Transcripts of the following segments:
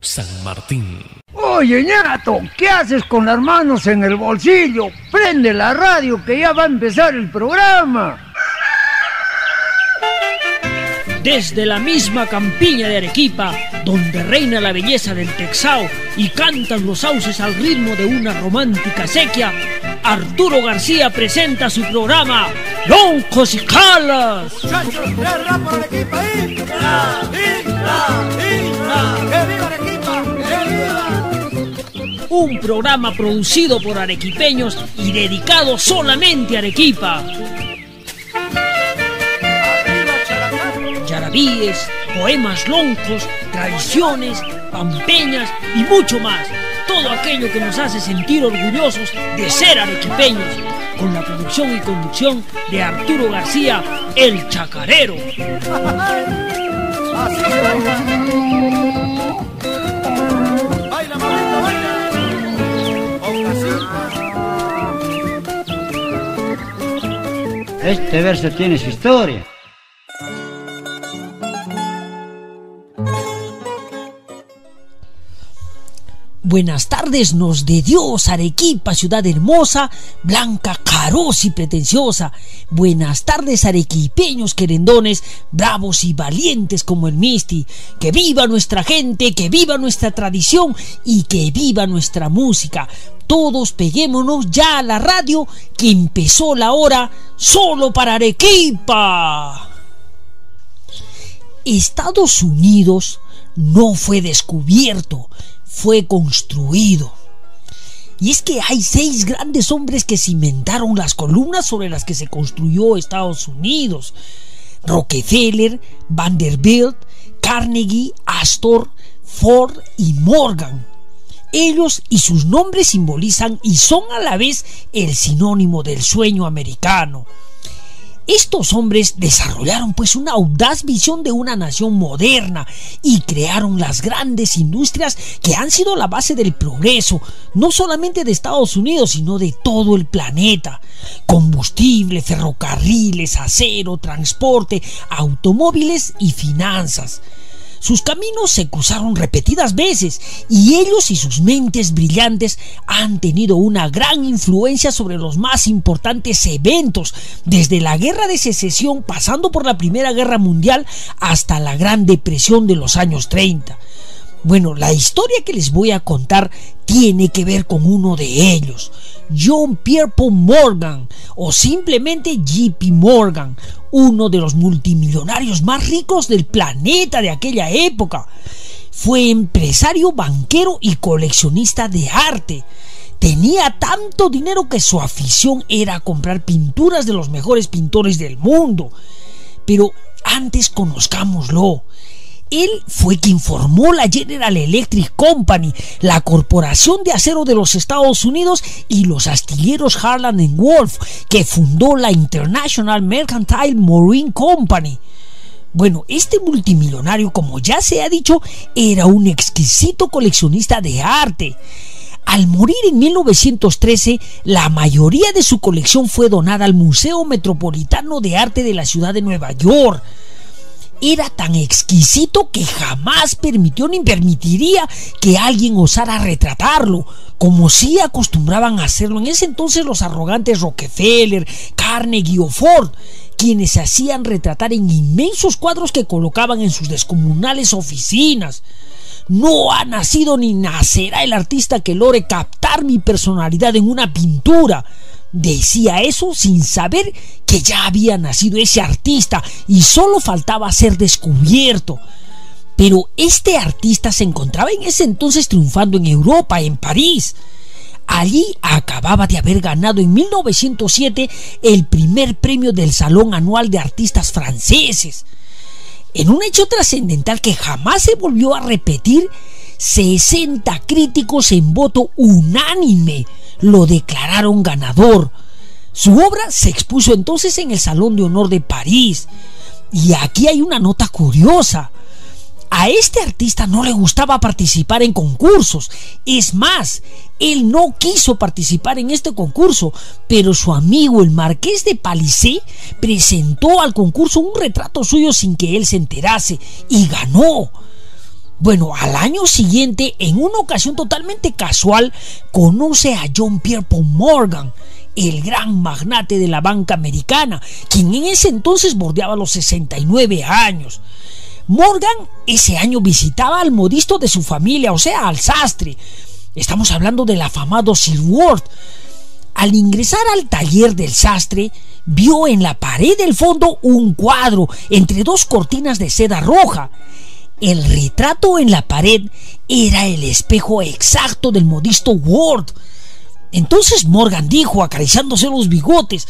San Martín. Oye, ñato, ¿qué haces con las manos en el bolsillo? Prende la radio que ya va a empezar el programa. Desde la misma campiña de Arequipa, donde reina la belleza del Texao y cantan los sauces al ritmo de una romántica sequía, Arturo García presenta su programa Loncos y Calas. Muchachos, tres rap por Arequipa, ¡que viva Arequipa! Un programa producido por arequipeños y dedicado solamente a Arequipa. Yarabíes, poemas loncos, tradiciones, pampeñas y mucho más. Todo aquello que nos hace sentir orgullosos de ser arequipeños. Con la producción y conducción de Arturo García, el Chacarero. ¡Baila, mamita, baila! Este verso tiene su historia. Buenas tardes nos de Dios, Arequipa, ciudad hermosa, blanca, carosa y pretenciosa. Buenas tardes, arequipeños querendones, bravos y valientes como el Misti. Que viva nuestra gente, que viva nuestra tradición y que viva nuestra música. Todos peguémonos ya a la radio, que empezó la hora solo para Arequipa. Estados Unidos no fue descubierto, fue construido. Y es que hay 6 grandes hombres que cimentaron las columnas sobre las que se construyó Estados Unidos: Rockefeller, Vanderbilt, Carnegie, Astor, Ford y Morgan. Ellos y sus nombres simbolizan y son a la vez el sinónimo del sueño americano. Estos hombres desarrollaron pues una audaz visión de una nación moderna y crearon las grandes industrias que han sido la base del progreso, no solamente de Estados Unidos, sino de todo el planeta. Combustible, ferrocarriles, acero, transporte, automóviles y finanzas. Sus caminos se cruzaron repetidas veces y ellos y sus mentes brillantes han tenido una gran influencia sobre los más importantes eventos, desde la Guerra de Secesión pasando por la Primera Guerra Mundial hasta la Gran Depresión de los años 30. Bueno, la historia que les voy a contar tiene que ver con uno de ellos, John Pierpont Morgan, o simplemente JP Morgan, uno de los multimillonarios más ricos del planeta de aquella época. Fue empresario, banquero y coleccionista de arte. Tenía tanto dinero que su afición era comprar pinturas de los mejores pintores del mundo. Pero antes conozcámoslo. Él fue quien formó la General Electric Company, la corporación de acero de los Estados Unidos, y los astilleros Harland & Wolff, que fundó la International Mercantile Marine Company. Bueno, este multimillonario, como ya se ha dicho, era un exquisito coleccionista de arte. Al morir en 1913, la mayoría de su colección fue donada al Museo Metropolitano de Arte de la ciudad de Nueva York. Era tan exquisito que jamás permitió ni permitiría que alguien osara retratarlo, como sí acostumbraban a hacerlo en ese entonces los arrogantes Rockefeller, Carnegie o Ford, quienes se hacían retratar en inmensos cuadros que colocaban en sus descomunales oficinas. No ha nacido ni nacerá el artista que logre captar mi personalidad en una pintura. Decía eso sin saber que ya había nacido ese artista y solo faltaba ser descubierto. Pero este artista se encontraba en ese entonces triunfando en Europa, en París. Allí acababa de haber ganado en 1907 el primer premio del Salón Anual de Artistas Franceses. En un hecho trascendental que jamás se volvió a repetir, 60 críticos en voto unánime lo declararon ganador. Su obra se expuso entonces en el Salón de Honor de París. Y aquí hay una nota curiosa. A este artista no le gustaba participar en concursos. Es más, él no quiso participar en este concurso, pero su amigo el Marqués de Palisé presentó al concurso un retrato suyo sin que él se enterase y ganó. Bueno, al año siguiente, en una ocasión totalmente casual, conoce a John Pierpont Morgan, el gran magnate de la banca americana, quien en ese entonces bordeaba los 69 años. Morgan ese año visitaba al modisto de su familia, o sea, al sastre. Estamos hablando del afamado Sir Worth. Al ingresar al taller del sastre, vio en la pared del fondo un cuadro entre dos cortinas de seda roja. El retrato en la pared era el espejo exacto del modisto Worth. Entonces Morgan dijo, acariciándose los bigotes: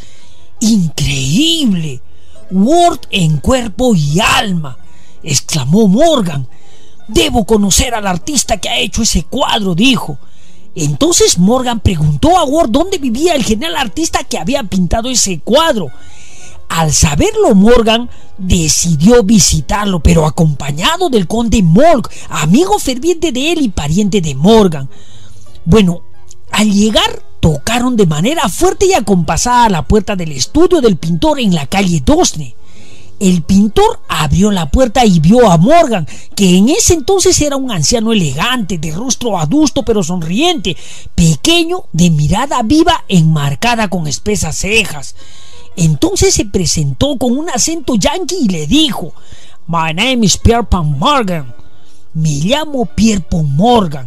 ¡increíble! Worth en cuerpo y alma, exclamó Morgan. Debo conocer al artista que ha hecho ese cuadro, dijo. Entonces Morgan preguntó a Worth dónde vivía el genial artista que había pintado ese cuadro. Al saberlo, Morgan decidió visitarlo, pero acompañado del conde Morg, amigo ferviente de él y pariente de Morgan. Bueno, al llegar, tocaron de manera fuerte y acompasada a la puerta del estudio del pintor en la calle Dosne. El pintor abrió la puerta y vio a Morgan, que en ese entonces era un anciano elegante, de rostro adusto pero sonriente, pequeño, de mirada viva, enmarcada con espesas cejas. Entonces se presentó con un acento yanqui y le dijo: My name is Pierpont Morgan. Me llamo Pierpont Morgan.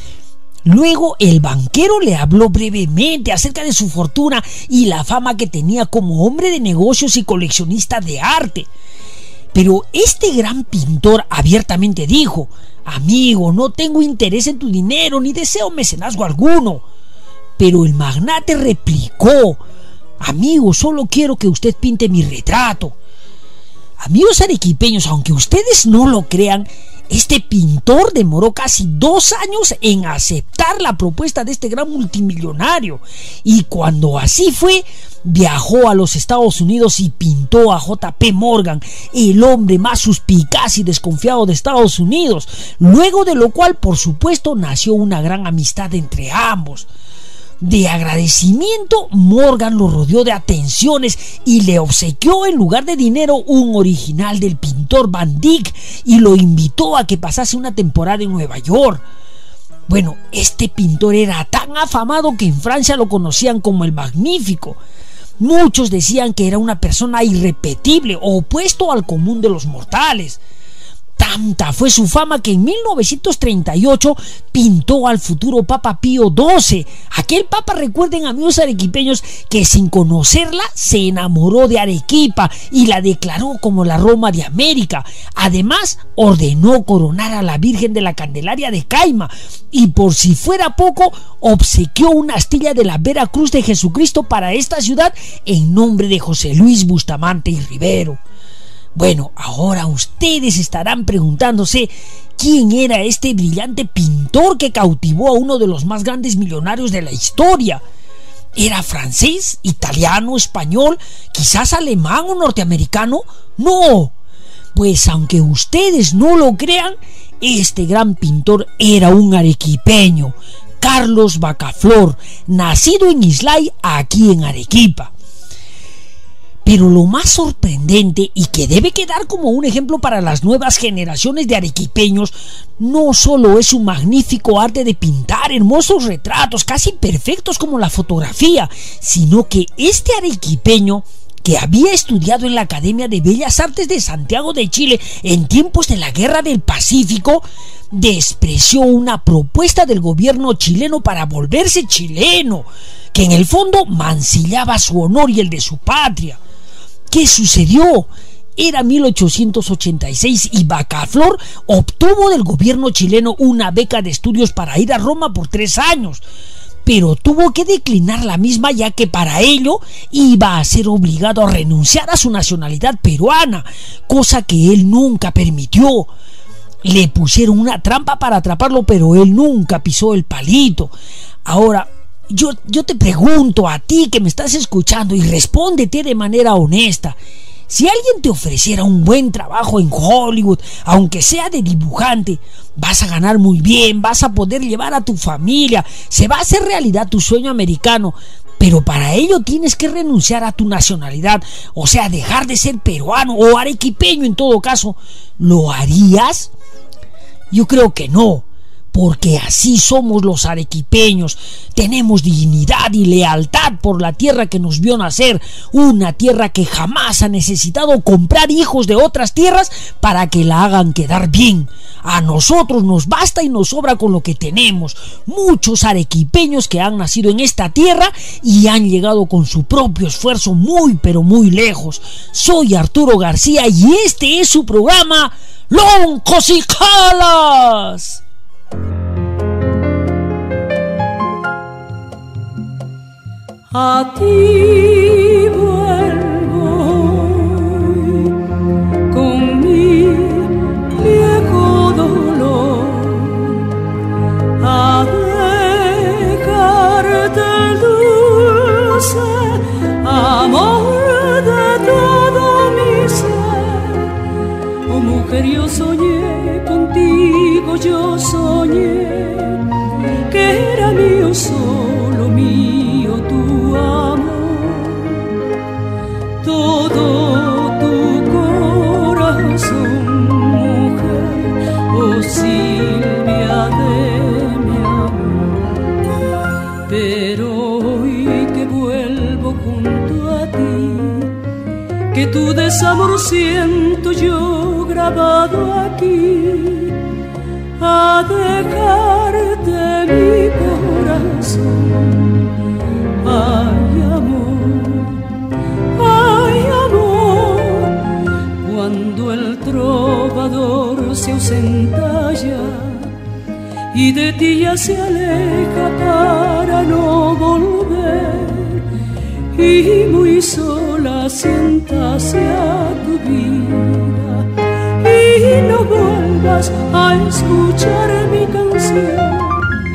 Luego el banquero le habló brevemente acerca de su fortuna y la fama que tenía como hombre de negocios y coleccionista de arte. Pero este gran pintor abiertamente dijo: Amigo, no tengo interés en tu dinero ni deseo mecenazgo alguno. Pero el magnate replicó: Amigo, solo quiero que usted pinte mi retrato. Amigos arequipeños, aunque ustedes no lo crean, este pintor demoró casi 2 años en aceptar la propuesta de este gran multimillonario, y cuando así fue, viajó a los Estados Unidos y pintó a J.P. Morgan, el hombre más suspicaz y desconfiado de Estados Unidos, luego de lo cual, por supuesto, nació una gran amistad entre ambos. De agradecimiento, Morgan lo rodeó de atenciones y le obsequió en lugar de dinero un original del pintor Van Dyck y lo invitó a que pasase una temporada en Nueva York. Bueno, este pintor era tan afamado que en Francia lo conocían como el Magnífico. Muchos decían que era una persona irrepetible, opuesto al común de los mortales. Tanta fue su fama que en 1938 pintó al futuro Papa Pío XII. Aquel papa, recuerden, amigos arequipeños, que sin conocerla se enamoró de Arequipa y la declaró como la Roma de América. Además, ordenó coronar a la Virgen de la Candelaria de Caima y, por si fuera poco, obsequió una astilla de la Vera Cruz de Jesucristo para esta ciudad en nombre de José Luis Bustamante y Rivero. Bueno, ahora ustedes estarán preguntándose quién era este brillante pintor que cautivó a uno de los más grandes millonarios de la historia. ¿Era francés, italiano, español, quizás alemán o norteamericano? No, pues aunque ustedes no lo crean, este gran pintor era un arequipeño, Carlos Bacaflor, nacido en Islay, aquí en Arequipa. Pero lo más sorprendente, y que debe quedar como un ejemplo para las nuevas generaciones de arequipeños, no solo es su magnífico arte de pintar hermosos retratos casi perfectos como la fotografía, sino que este arequipeño, que había estudiado en la Academia de Bellas Artes de Santiago de Chile en tiempos de la Guerra del Pacífico, despreció una propuesta del gobierno chileno para volverse chileno, que en el fondo mancillaba su honor y el de su patria. ¿Qué sucedió? Era 1886 y Bacaflor obtuvo del gobierno chileno una beca de estudios para ir a Roma por 3 años, pero tuvo que declinar la misma, ya que para ello iba a ser obligado a renunciar a su nacionalidad peruana, cosa que él nunca permitió. Le pusieron una trampa para atraparlo, pero él nunca pisó el palito. Ahora, yo te pregunto a ti que me estás escuchando, y respóndete de manera honesta: si alguien te ofreciera un buen trabajo en Hollywood, aunque sea de dibujante, vas a ganar muy bien, vas a poder llevar a tu familia, se va a hacer realidad tu sueño americano, pero para ello tienes que renunciar a tu nacionalidad, o sea, dejar de ser peruano o arequipeño en todo caso. ¿Lo harías? Yo creo que no, porque así somos los arequipeños. Tenemos dignidad y lealtad por la tierra que nos vio nacer, una tierra que jamás ha necesitado comprar hijos de otras tierras para que la hagan quedar bien. A nosotros nos basta y nos sobra con lo que tenemos. Muchos arequipeños que han nacido en esta tierra y han llegado con su propio esfuerzo muy pero muy lejos. Soy Arturo García y este es su programa Loncos y Calas. A ti vuelvo con mi viejo dolor a dejarte el dulce amor de todo mi ser. Oh mujer, yo soñé contigo, yo soñé que era mío, solo mío tu amor. Todo tu corazón, mujer, oh Silvia de mi amor. Pero hoy que vuelvo junto a ti, que tu desamor siento yo grabado aquí, a dejarte mi corazón. Ay amor, cuando el trovador se ausenta ya y de ti ya se aleja para no volver, y muy sola siéntase a tu vida y no vuelvas a escuchar mi canción.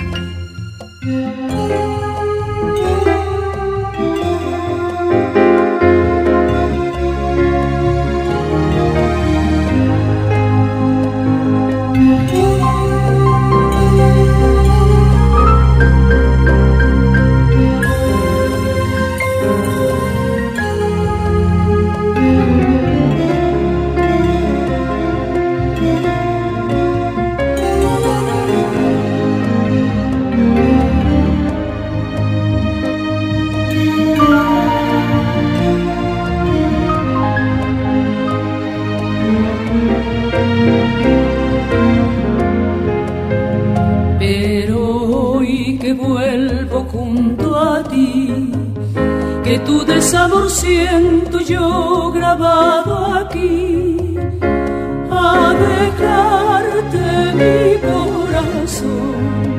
Que tu desamor siento yo grabado aquí, a dejarte mi corazón.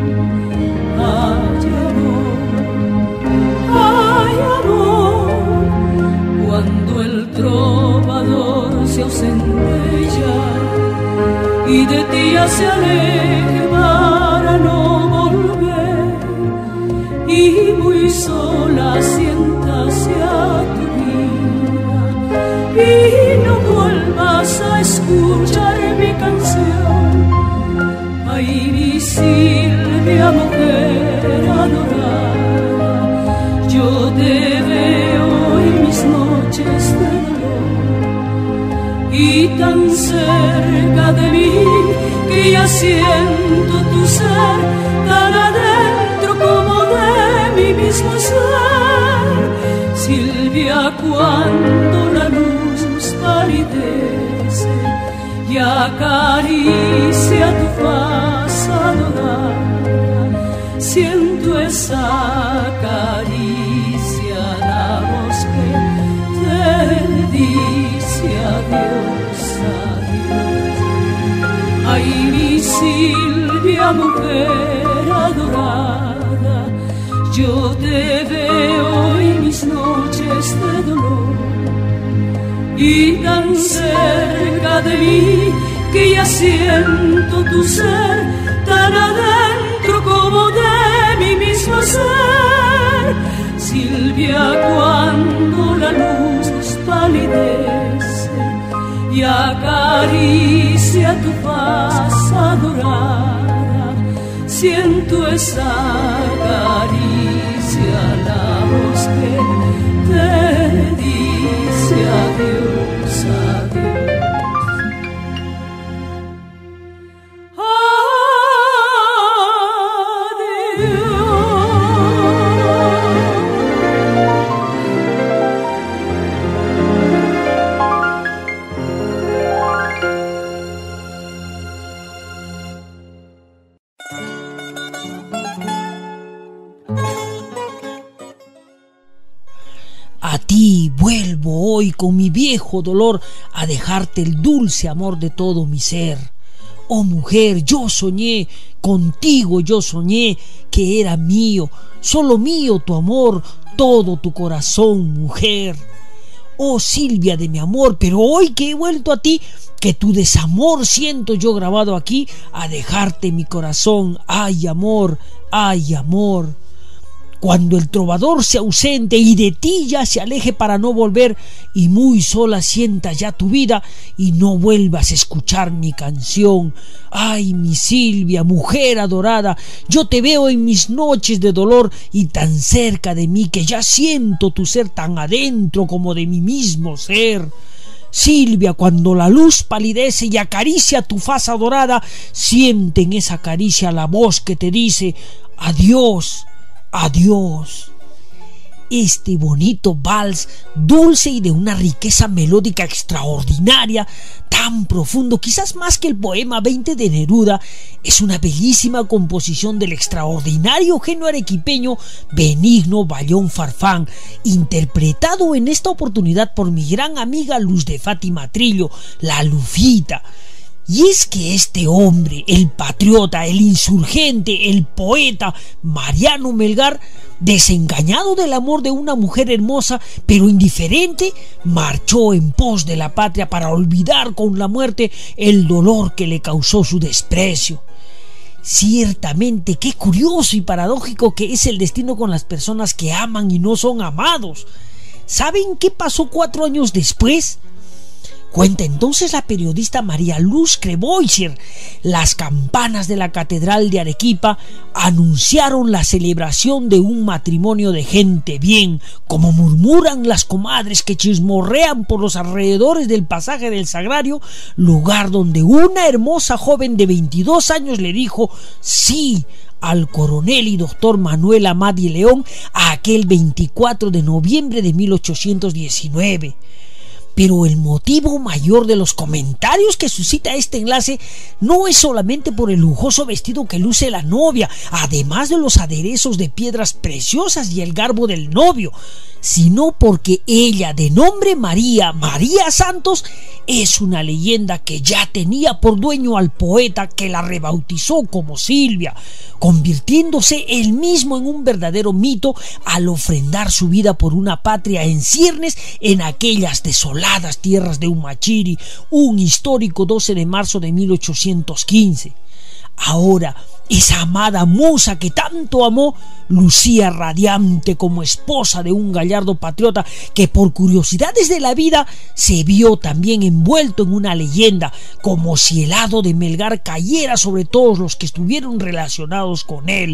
Ay amor, cuando el trovador se ausente ya y de ti ya se aleje para no volver, y muy sola siéntase a tu vida y no vuelvas a escuchar mi canción. Ay, mi Silvia, mujer adorada, yo te veo en mis noches de dolor y tan cerca de mí que ya siento tu ser tan adentro como de mi mismo ser. Silvia, cuando la luz palidece y acaricia tu faz adorada, siento esa caricia, la voz que te dice adiós, adiós. Ay, mi Silvia, mujer adorada, yo te veo en mis noches de dolor y tan cerca de mí que ya siento tu ser tan adentro como de mi mismo ser. Silvia, cuando la luz palidece y acaricia tu faz adorada, siento esa caricia, la voz que te dice adiós, adiós. A ti vuelvo hoy con mi viejo dolor a dejarte el dulce amor de todo mi ser. Oh mujer, yo soñé, contigo yo soñé que era mío, solo mío tu amor, todo tu corazón, mujer. Oh Silvia de mi amor, pero hoy que he vuelto a ti, que tu desamor siento yo grabado aquí, a dejarte mi corazón, ay amor, ay amor. Cuando el trovador se ausente y de ti ya se aleje para no volver, y muy sola sientas ya tu vida y no vuelvas a escuchar mi canción. Ay, mi Silvia, mujer adorada, yo te veo en mis noches de dolor y tan cerca de mí que ya siento tu ser tan adentro como de mi mismo ser. Silvia, cuando la luz palidece y acaricia tu faz adorada, siente en esa caricia la voz que te dice adiós. Adiós. Este bonito vals, dulce y de una riqueza melódica extraordinaria, tan profundo, quizás más que el poema 20 de Neruda, es una bellísima composición del extraordinario genio arequipeño Benigno Bayón Farfán, interpretado en esta oportunidad por mi gran amiga Luz de Fátima Trillo, la Lufita. Y es que este hombre, el patriota, el insurgente, el poeta Mariano Melgar, desengañado del amor de una mujer hermosa pero indiferente, marchó en pos de la patria para olvidar con la muerte el dolor que le causó su desprecio. Ciertamente, qué curioso y paradójico que es el destino con las personas que aman y no son amados. ¿Saben qué pasó 4 años después? Cuenta entonces la periodista María Luz Creboiser. Las campanas de la Catedral de Arequipa anunciaron la celebración de un matrimonio de gente bien, como murmuran las comadres que chismorrean por los alrededores del pasaje del Sagrario, lugar donde una hermosa joven de 22 años le dijo sí al coronel y doctor Manuel Amadi León aquel 24 de noviembre de 1819. Pero el motivo mayor de los comentarios que suscita este enlace no es solamente por el lujoso vestido que luce la novia, además de los aderezos de piedras preciosas y el garbo del novio, sino porque ella, de nombre María Santos, es una leyenda que ya tenía por dueño al poeta que la rebautizó como Silvia, convirtiéndose él mismo en un verdadero mito al ofrendar su vida por una patria en ciernes en aquellas desoladas tierras de Humachiri, un histórico 12 de marzo de 1815. Ahora, esa amada musa que tanto amó lucía radiante como esposa de un gallardo patriota que por curiosidades de la vida se vio también envuelto en una leyenda, como si el hado de Melgar cayera sobre todos los que estuvieron relacionados con él.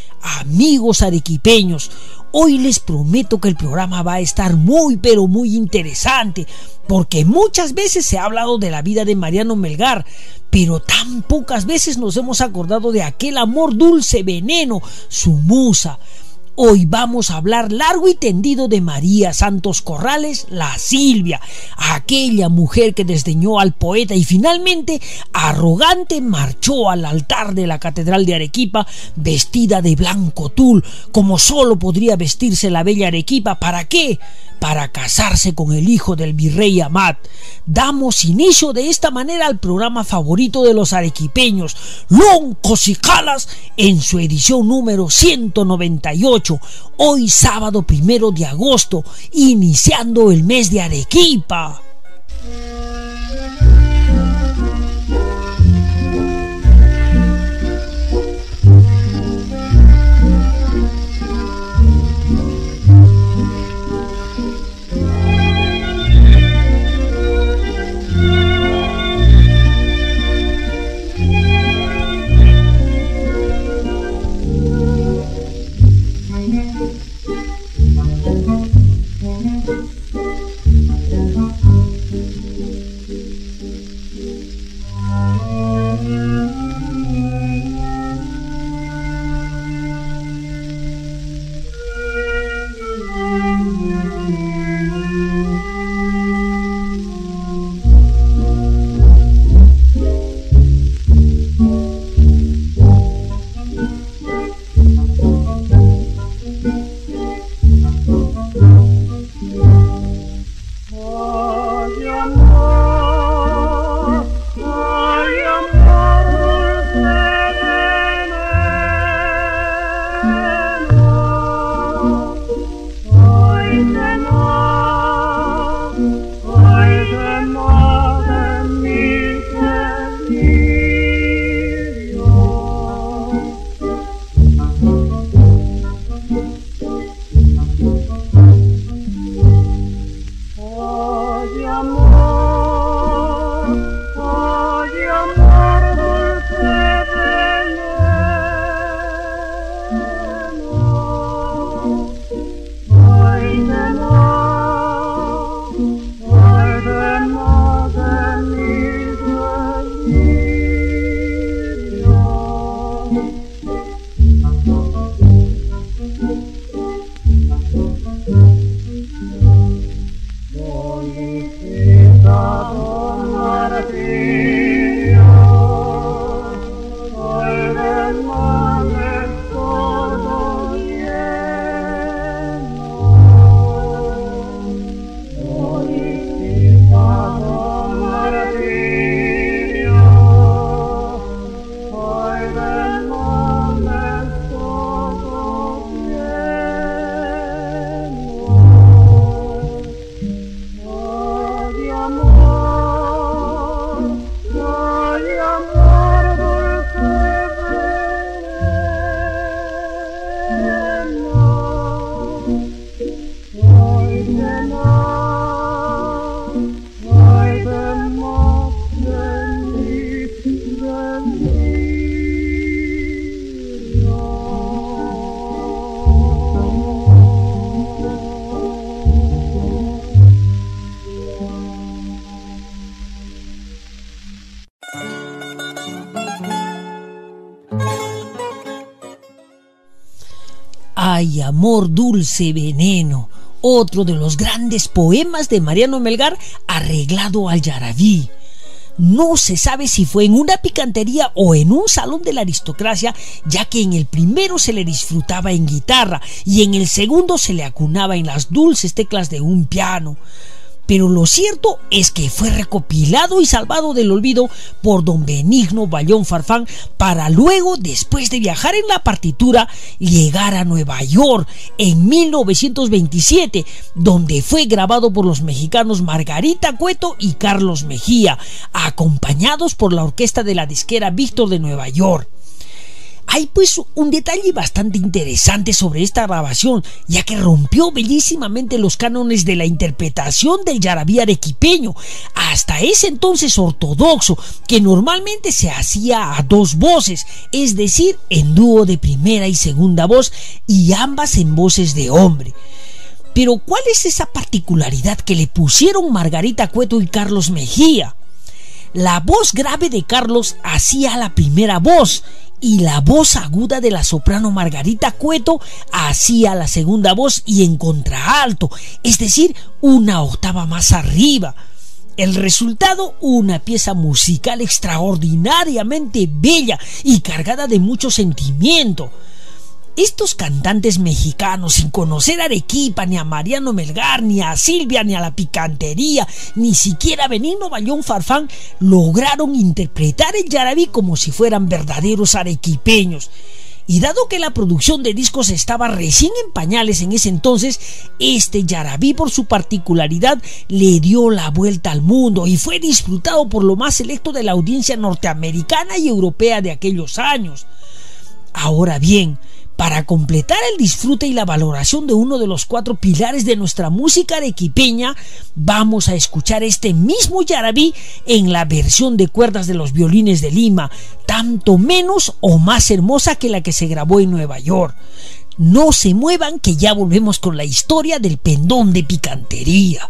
Amigos arequipeños, hoy les prometo que el programa va a estar muy pero muy interesante, porque muchas veces se ha hablado de la vida de Mariano Melgar, pero tan pocas veces nos hemos acordado de aquel amor dulce veneno, su musa. Hoy vamos a hablar largo y tendido de María Santos Corrales, la Silvia, aquella mujer que desdeñó al poeta y finalmente, arrogante, marchó al altar de la Catedral de Arequipa vestida de blanco tul, como solo podría vestirse la bella Arequipa. ¿Para qué? Para casarse con el hijo del virrey Amat. Damos inicio de esta manera al programa favorito de los arequipeños, Loncos y Calas, en su edición número 198, hoy sábado 1 de agosto, iniciando el mes de Arequipa. Ay, amor, dulce veneno, otro de los grandes poemas de Mariano Melgar arreglado al yarabí. No se sabe si fue en una picantería o en un salón de la aristocracia, ya que en el primero se le disfrutaba en guitarra y en el segundo se le acunaba en las dulces teclas de un piano. Pero lo cierto es que fue recopilado y salvado del olvido por don Benigno Bayón Farfán para luego, después de viajar en la partitura, llegar a Nueva York en 1927, donde fue grabado por los mexicanos Margarita Cueto y Carlos Mejía, acompañados por la orquesta de la disquera Víctor de Nueva York. Hay pues un detalle bastante interesante sobre esta grabación, ya que rompió bellísimamente los cánones de la interpretación del yarabí arequipeño, hasta ese entonces ortodoxo, que normalmente se hacía a dos voces, es decir, en dúo de primera y segunda voz, y ambas en voces de hombre. Pero ¿cuál es esa particularidad que le pusieron Margarita Cueto y Carlos Mejía? La voz grave de Carlos hacía la primera voz y la voz aguda de la soprano Margarita Cueto hacía la segunda voz y en contraalto, es decir, una octava más arriba. El resultado, una pieza musical extraordinariamente bella y cargada de mucho sentimiento. Estos cantantes mexicanos, sin conocer a Arequipa, ni a Mariano Melgar, ni a Silvia, ni a la picantería, ni siquiera a Benigno Bayón Farfán, lograron interpretar el yarabí como si fueran verdaderos arequipeños. Y dado que la producción de discos estaba recién en pañales en ese entonces, este yarabí, por su particularidad, le dio la vuelta al mundo y fue disfrutado por lo más selecto de la audiencia norteamericana y europea de aquellos años. Ahora bien, para completar el disfrute y la valoración de uno de los 4 pilares de nuestra música arequipeña, vamos a escuchar este mismo yarabí en la versión de cuerdas de los Violines de Lima, tanto menos o más hermosa que la que se grabó en Nueva York. No se muevan, que ya volvemos con la historia del pendón de picantería.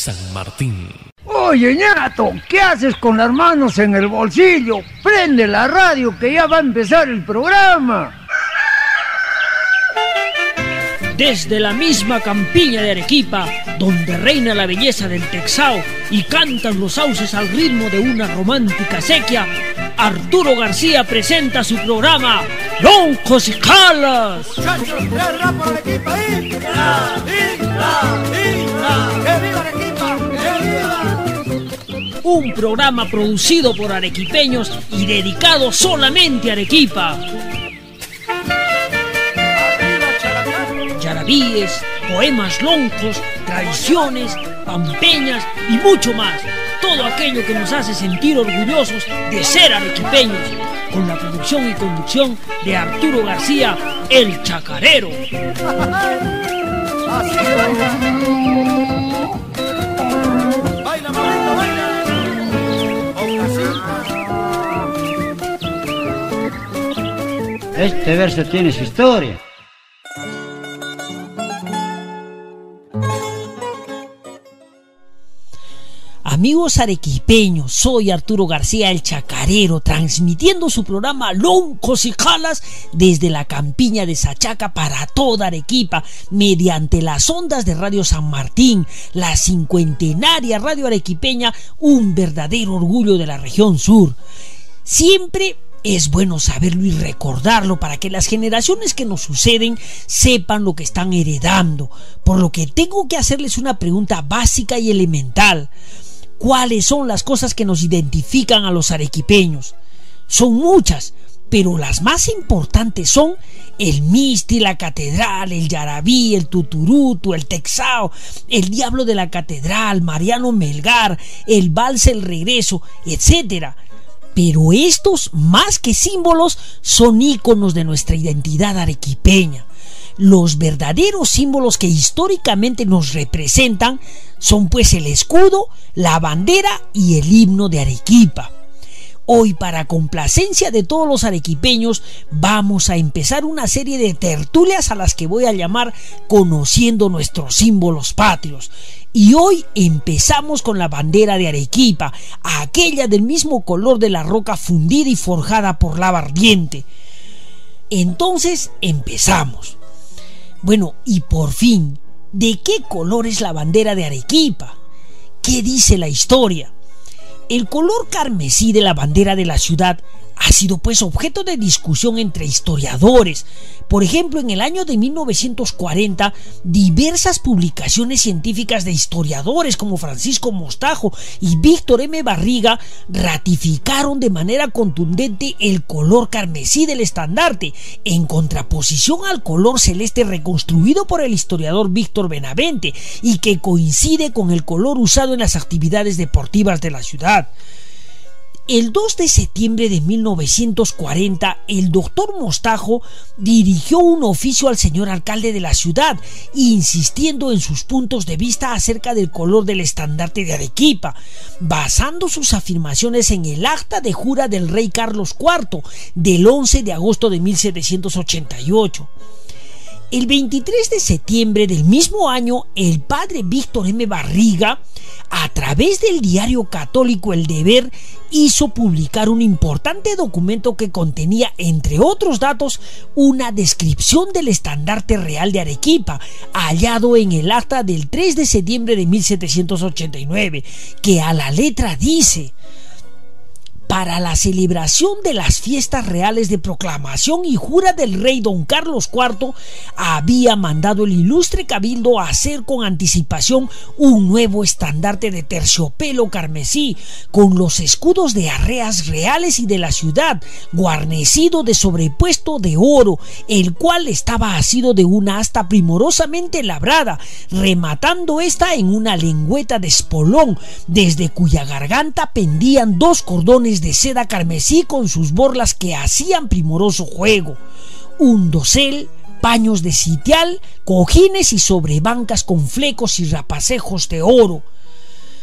San Martín. Oye, ñato, ¿qué haces con las manos en el bolsillo? Prende la radio que ya va a empezar el programa. Desde la misma campiña de Arequipa, donde reina la belleza del Texao y cantan los sauces al ritmo de una romántica sequía, Arturo García presenta su programa Loncos y Calas. Muchachos, tres rap por Arequipa, ¡Isla! ¡Que viva Arequipa! ¡Que viva! Un programa producido por arequipeños y dedicado solamente a Arequipa. Yarabíes, poemas loncos, tradiciones, pampeñas y mucho más. Todo aquello que nos hace sentir orgullosos de ser arequipeños. Con la producción y conducción de Arturo García, el Chacarero. Así baila. Baila, mamita, baila. Este verso tiene su historia. Amigos arequipeños, soy Arturo García el Chacarero, transmitiendo su programa Loncos y Calas desde la campiña de Sachaca para toda Arequipa, mediante las ondas de Radio San Martín, la 50enaria radio arequipeña, un verdadero orgullo de la región sur. Siempre es bueno saberlo y recordarlo para que las generaciones que nos suceden sepan lo que están heredando, por lo que tengo que hacerles una pregunta básica y elemental. ¿Cuáles son las cosas que nos identifican a los arequipeños? Son muchas, pero las más importantes son el Misti, la catedral, el Yarabí, el Tuturutu, el Texao, el Diablo de la Catedral, Mariano Melgar, el Vals El Regreso, etc. Pero estos, más que símbolos, son íconos de nuestra identidad arequipeña. Los verdaderos símbolos que históricamente nos representan son pues el escudo, la bandera y el himno de Arequipa. Hoy, para complacencia de todos los arequipeños, vamos a empezar una serie de tertulias a las que voy a llamar Conociendo nuestros símbolos patrios. Y hoy empezamos con la bandera de Arequipa, aquella del mismo color de la roca fundida y forjada por lava ardiente. Entonces empezamos. Bueno, y por fin, ¿de qué color es la bandera de Arequipa? ¿Qué dice la historia? El color carmesí de la bandera de la ciudad ha sido pues objeto de discusión entre historiadores. Por ejemplo, en el año de 1940, diversas publicaciones científicas de historiadores como Francisco Mostajo y Víctor M. Barriga ratificaron de manera contundente el color carmesí del estandarte, en contraposición al color celeste reconstruido por el historiador Víctor Benavente y que coincide con el color usado en las actividades deportivas de la ciudad. El 2 de septiembre de 1940, el doctor Mostajo dirigió un oficio al señor alcalde de la ciudad, insistiendo en sus puntos de vista acerca del color del estandarte de Arequipa, basando sus afirmaciones en el acta de jura del rey Carlos IV del 11 de agosto de 1788. El 23 de septiembre del mismo año, el padre Víctor M. Barriga, a través del diario católico El Deber, hizo publicar un importante documento que contenía, entre otros datos, una descripción del estandarte real de Arequipa, hallado en el acta del 3 de septiembre de 1789, que a la letra dice: para la celebración de las fiestas reales de proclamación y jura del rey don Carlos IV, había mandado el ilustre cabildo a hacer con anticipación un nuevo estandarte de terciopelo carmesí, con los escudos de arreas reales y de la ciudad, guarnecido de sobrepuesto de oro, el cual estaba asido de una asta primorosamente labrada, rematando esta en una lengüeta de espolón, desde cuya garganta pendían dos cordones de seda carmesí con sus borlas que hacían primoroso juego, un dosel, paños de sitial, cojines y sobrebancas con flecos y rapacejos de oro.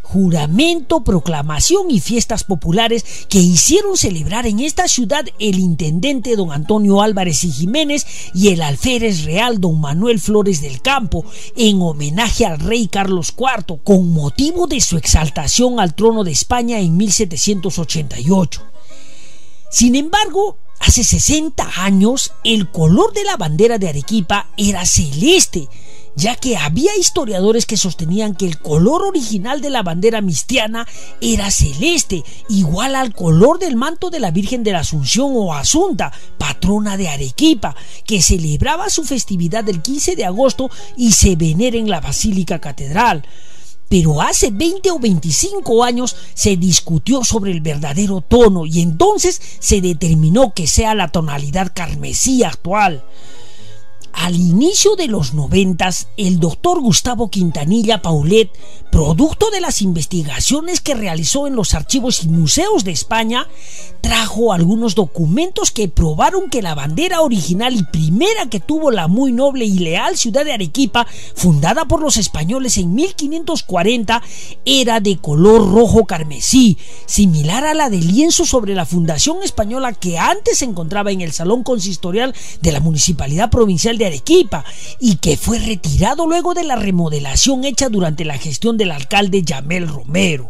juramento, proclamación y fiestas populares que hicieron celebrar en esta ciudad el intendente don Antonio Álvarez y Jiménez y el alférez real don Manuel Flores del Campo, en homenaje al rey Carlos IV, con motivo de su exaltación al trono de España en 1788. Sin embargo, hace 60 años el color de la bandera de Arequipa era celeste, ya que había historiadores que sostenían que el color original de la bandera mistiana era celeste, igual al color del manto de la Virgen de la Asunción o Asunta, patrona de Arequipa, que celebraba su festividad el 15 de agosto y se venera en la Basílica Catedral. Pero hace 20 o 25 años se discutió sobre el verdadero tono y entonces se determinó que sea la tonalidad carmesí actual. Al inicio de los 90, el doctor Gustavo Quintanilla Paulet, producto de las investigaciones que realizó en los archivos y museos de España, trajo algunos documentos que probaron que la bandera original y primera que tuvo la muy noble y leal ciudad de Arequipa, fundada por los españoles en 1540, era de color rojo carmesí, similar a la de lienzo sobre la fundación española que antes se encontraba en el Salón Consistorial de la Municipalidad Provincial de Arequipa y que fue retirado luego de la remodelación hecha durante la gestión del alcalde Yamel Romero.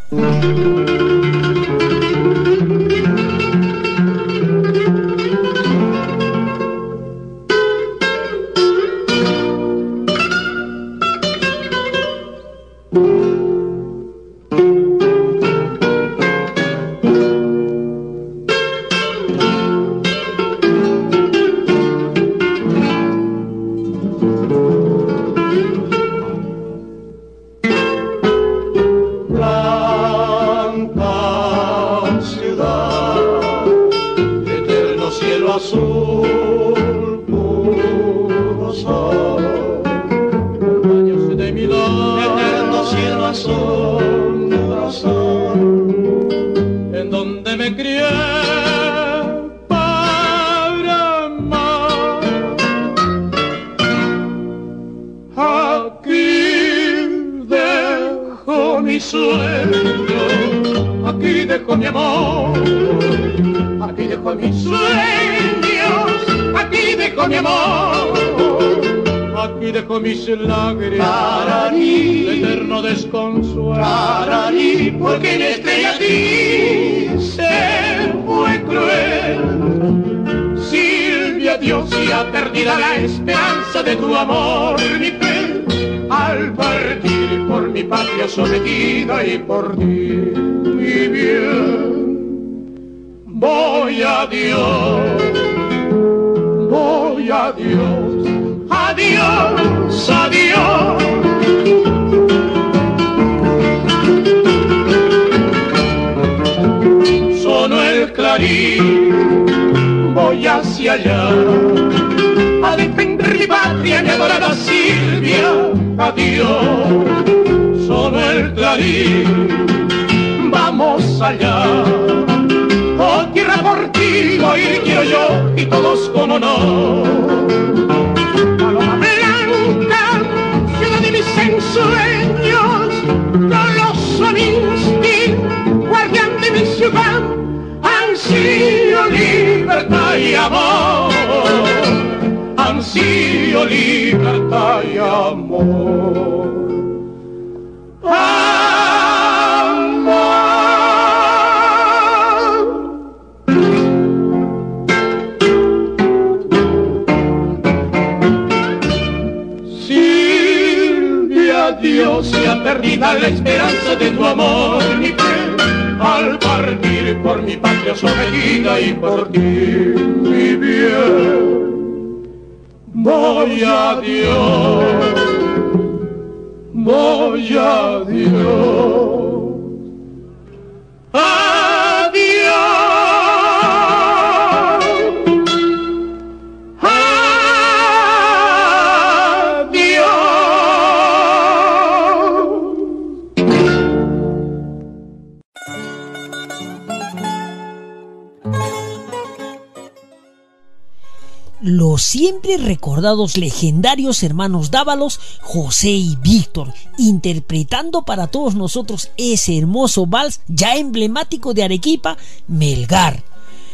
Azul, puro sol, años de mi dolor, eterno cielo azul, puro sol, en donde me crié para amar. Aquí dejo mi sueño, aquí dejo mi amor, aquí dejo mis sueños, aquí dejo mi amor, aquí dejo mis lágrimas, Pararí, de eterno desconsuelo, Pararí, porque en estrella a ti se fue cruel. Silvia, Dios, ya perdida la esperanza de tu amor, mi fe, al partir por mi patria sometida y por ti, mi bien. Voy a Dios, adiós, adiós. Sonó el clarín, voy hacia allá, a defender mi patria, mi adorada Silvia, adiós. Sonó el clarín, vamos allá. Oh, tierra por ti, oír quiero yo, y todos como no. Paloma blanca, ciudad de mis ensueños, coloso mi instinto, guardián de mi ciudad, ansío, libertad y amor, ansío, libertad y amor. Dios, sea perdida la esperanza de tu amor, mi fe, al partir por mi patria sometida y por ti, mi bien. Voy a Dios, voy a Dios, adiós. los siempre recordados legendarios hermanos Dávalos, José y Víctor, interpretando para todos nosotros ese hermoso vals ya emblemático de Arequipa, Melgar.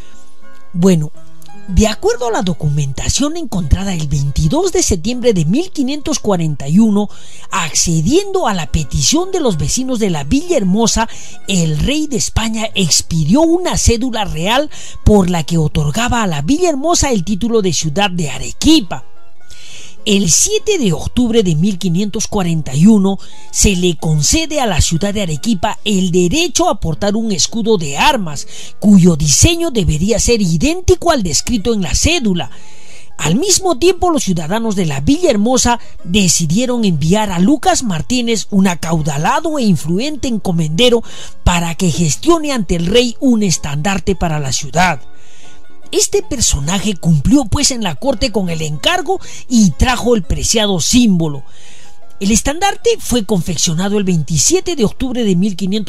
Bueno, de acuerdo a la documentación encontrada el 22 de septiembre de 1541, accediendo a la petición de los vecinos de la Villa Hermosa, el rey de España expidió una cédula real por la que otorgaba a la Villa Hermosa el título de ciudad de Arequipa. El 7 de octubre de 1541 se le concede a la ciudad de Arequipa el derecho a portar un escudo de armas, cuyo diseño debería ser idéntico al descrito en la cédula. Al mismo tiempo, los ciudadanos de la Villa Hermosa decidieron enviar a Lucas Martínez, un acaudalado e influyente encomendero, para que gestione ante el rey un estandarte para la ciudad. Este personaje cumplió pues en la corte con el encargo y trajo el preciado símbolo. El estandarte fue confeccionado el 27 de octubre de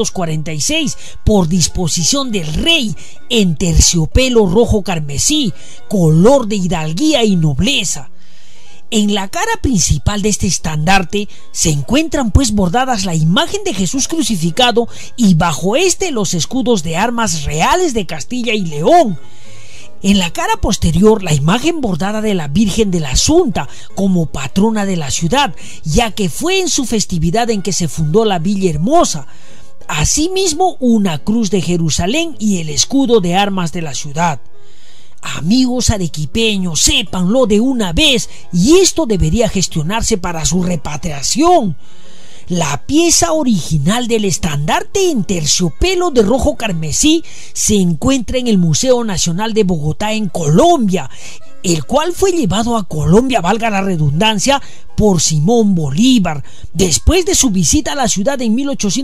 1546 por disposición del rey en terciopelo rojo carmesí, color de hidalguía y nobleza. En la cara principal de este estandarte se encuentran pues bordadas la imagen de Jesús crucificado y bajo este los escudos de armas reales de Castilla y León. En la cara posterior, la imagen bordada de la Virgen de la Asunta como patrona de la ciudad, ya que fue en su festividad en que se fundó la Villa Hermosa. Asimismo, una cruz de Jerusalén y el escudo de armas de la ciudad. Amigos arequipeños, sépanlo de una vez, y esto debería gestionarse para su repatriación. La pieza original del estandarte en terciopelo de rojo carmesí se encuentra en el Museo Nacional de Bogotá en Colombia, el cual fue llevado a Colombia, valga la redundancia, por Simón Bolívar, después de su visita a la ciudad en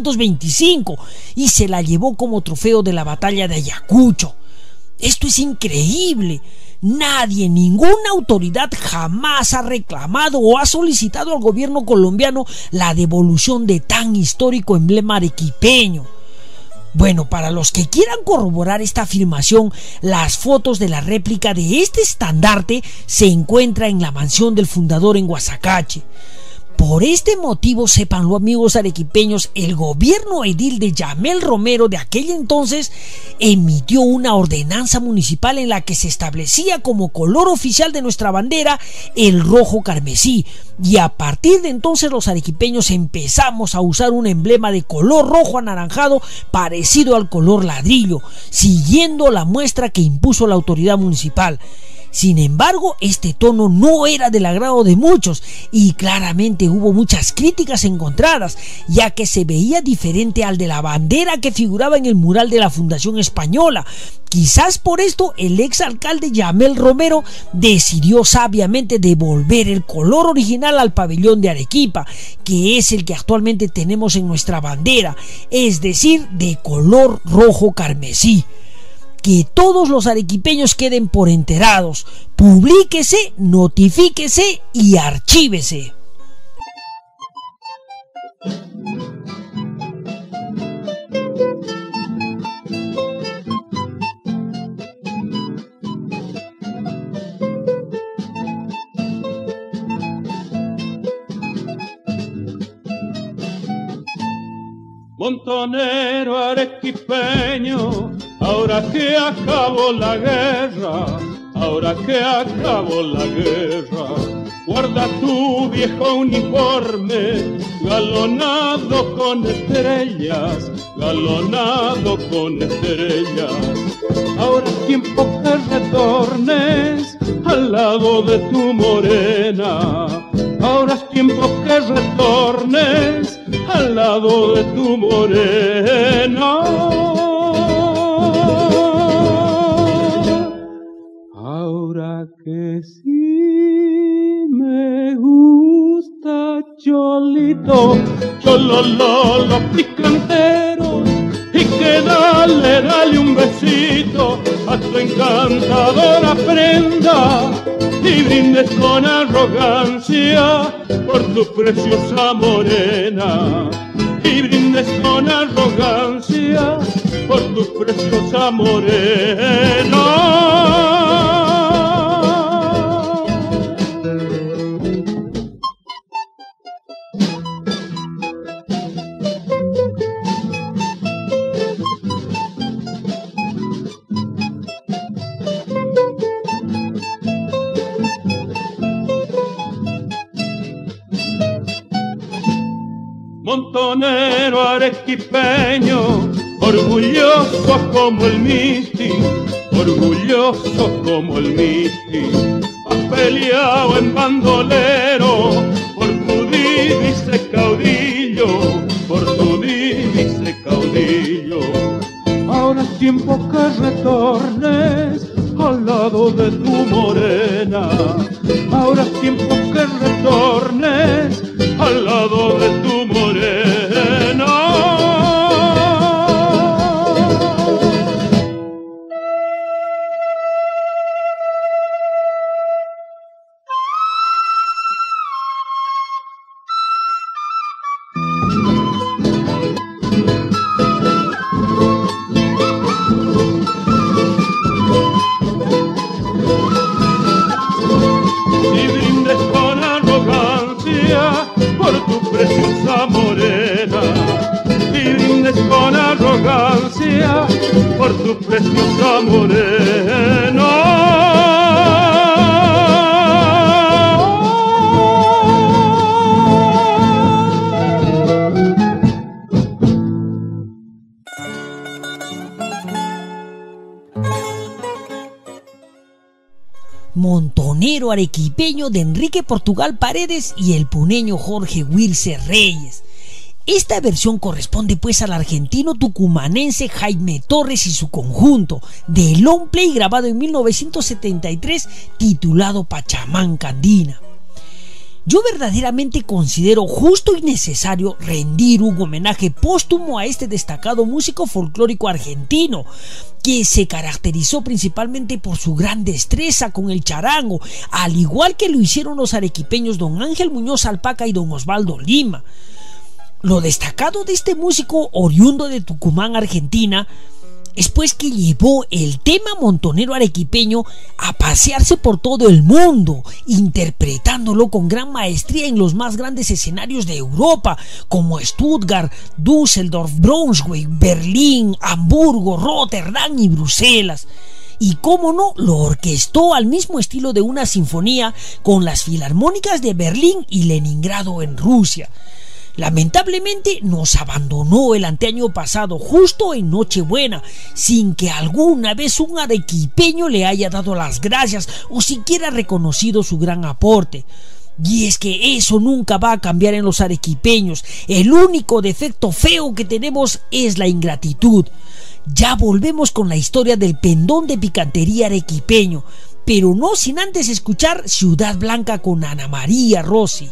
1825, y se la llevó como trofeo de la batalla de Ayacucho. Esto es increíble. Nadie, ninguna autoridad jamás ha reclamado o ha solicitado al gobierno colombiano la devolución de tan histórico emblema arequipeño. Bueno, para los que quieran corroborar esta afirmación, las fotos de la réplica de este estandarte se encuentran en la mansión del fundador en Guasacache. Por este motivo, sépanlo amigos arequipeños, el gobierno edil de Yamel Romero de aquel entonces emitió una ordenanza municipal en la que se establecía como color oficial de nuestra bandera el rojo carmesí, y a partir de entonces los arequipeños empezamos a usar un emblema de color rojo anaranjado parecido al color ladrillo, siguiendo la muestra que impuso la autoridad municipal. Sin embargo, este tono no era del agrado de muchos y claramente hubo muchas críticas encontradas, ya que se veía diferente al de la bandera que figuraba en el mural de la Fundación Española. Quizás por esto el exalcalde Yamel Romero decidió sabiamente devolver el color original al pabellón de Arequipa, que es el que actualmente tenemos en nuestra bandera, es decir, de color rojo carmesí. Que todos los arequipeños queden por enterados. Publíquese, notifíquese y archívese. Montonero arequipeño, ahora que acabó la guerra, ahora que acabó la guerra, guarda tu viejo uniforme, galonado con estrellas, galonado con estrellas. Ahora es tiempo que retornes al lado de tu morena, ahora es tiempo que retornes al lado de tu morena. Ahora que sí me gusta Cholito, Chololo, los picanteros, y que dale un besito a tu encantadora prenda y brindes con arrogancia por tu preciosa morena, y brindes con arrogancia por tu preciosa morena. montonero arequipeño, orgulloso como el Misti, orgulloso como el Misti. Has peleado en bandolero por tu divisa caudillo, por tu divisa caudillo. Ahora es tiempo que retornes al lado de tu morena. Ahora es tiempo que retornes al lado de tu morena. Por tu preciosa morena. Montonero arequipeño de Enrique Portugal Paredes y el puneño Jorge Huirce Reyes. Esta versión corresponde pues al argentino tucumanense Jaime Torres y su conjunto de long play grabado en 1973 titulado Pachamanca Andina. Yo verdaderamente considero justo y necesario rendir un homenaje póstumo a este destacado músico folclórico argentino, que se caracterizó principalmente por su gran destreza con el charango, al igual que lo hicieron los arequipeños don Ángel Muñoz Alpaca y don Osvaldo Lima. Lo destacado de este músico oriundo de Tucumán, Argentina, es pues que llevó el tema montonero arequipeño a pasearse por todo el mundo, interpretándolo con gran maestría en los más grandes escenarios de Europa, como Stuttgart, Düsseldorf, Braunschweig, Berlín, Hamburgo, Rotterdam y Bruselas. Y cómo no, lo orquestó al mismo estilo de una sinfonía con las filarmónicas de Berlín y Leningrado en Rusia. Lamentablemente nos abandonó el anteaño pasado justo en Nochebuena, sin que alguna vez un arequipeño le haya dado las gracias o siquiera reconocido su gran aporte. Y es que eso nunca va a cambiar en los arequipeños. El único defecto feo que tenemos es la ingratitud. Ya volvemos con la historia del pendón de picantería arequipeño, pero no sin antes escuchar Ciudad Blanca con Ana María Rossi.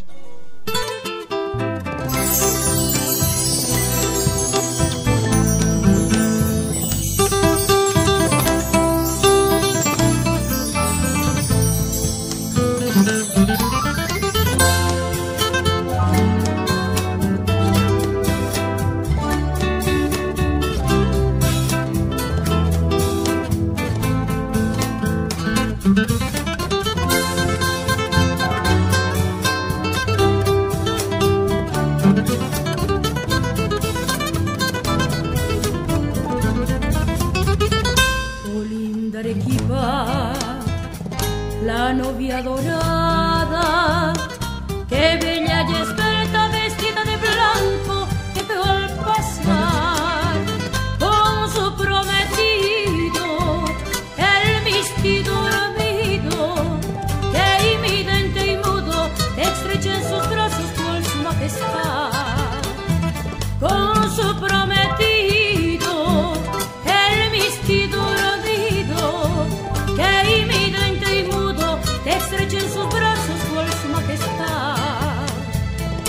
La novia dorada, que bella y experta vestida de blanco, que veo al pasar con su prometido, el misti dormido, que invidente y mudo te estrecha en sus brazos con su majestad. Con su prometido, el misti dormido, que invidente y mudo te estrecha en sus brazos por su majestad.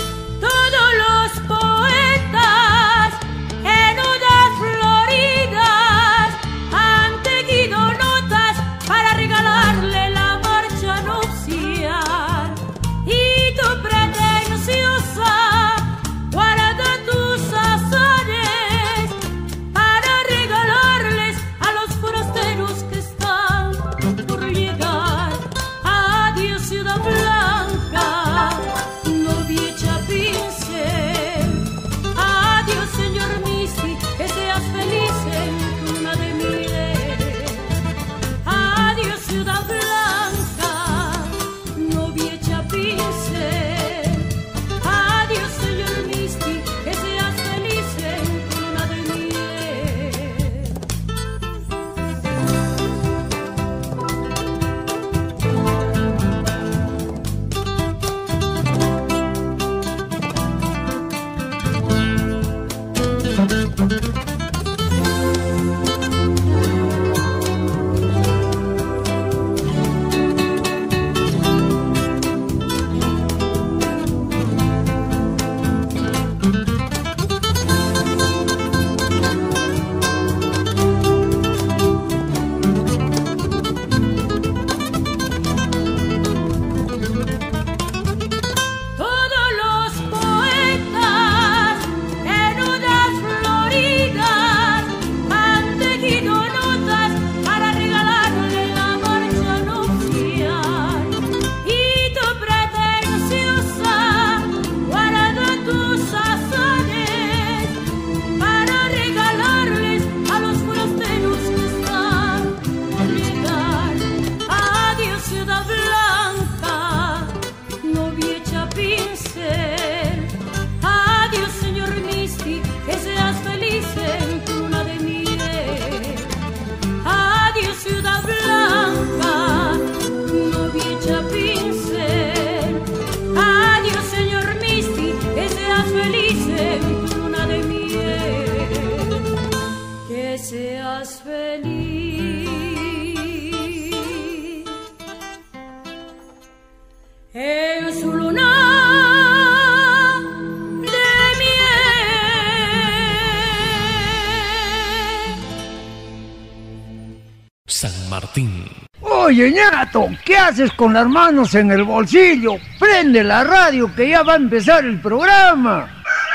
San Martín. Oye, ñato, ¿qué haces con las manos en el bolsillo? Prende la radio que ya va a empezar el programa.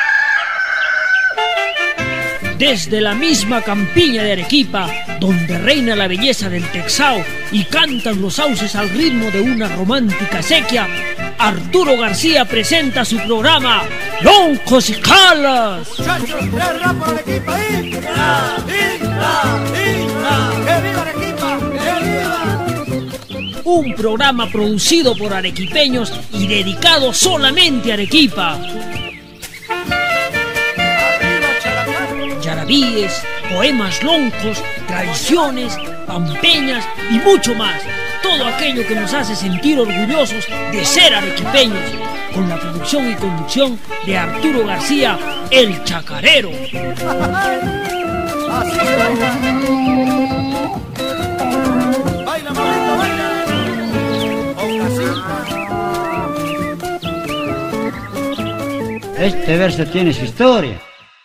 Desde la misma campiña de Arequipa, donde reina la belleza del Texao y cantan los sauces al ritmo de una romántica sequía, Arturo García presenta su programa Loncos y Calas. Muchachos, tres rap por Arequipa. ¡Que viva Arequipa! ¡Que viva! Un programa producido por arequipeños y dedicado solamente a Arequipa. Yarabíes, poemas loncos, tradiciones, pampeñas y mucho más. Todo aquello que nos hace sentir orgullosos de ser arequipeños. Con la producción y conducción de Arturo García, el Chacarero. Así baila, mamita, baila. Este verso tiene su historia.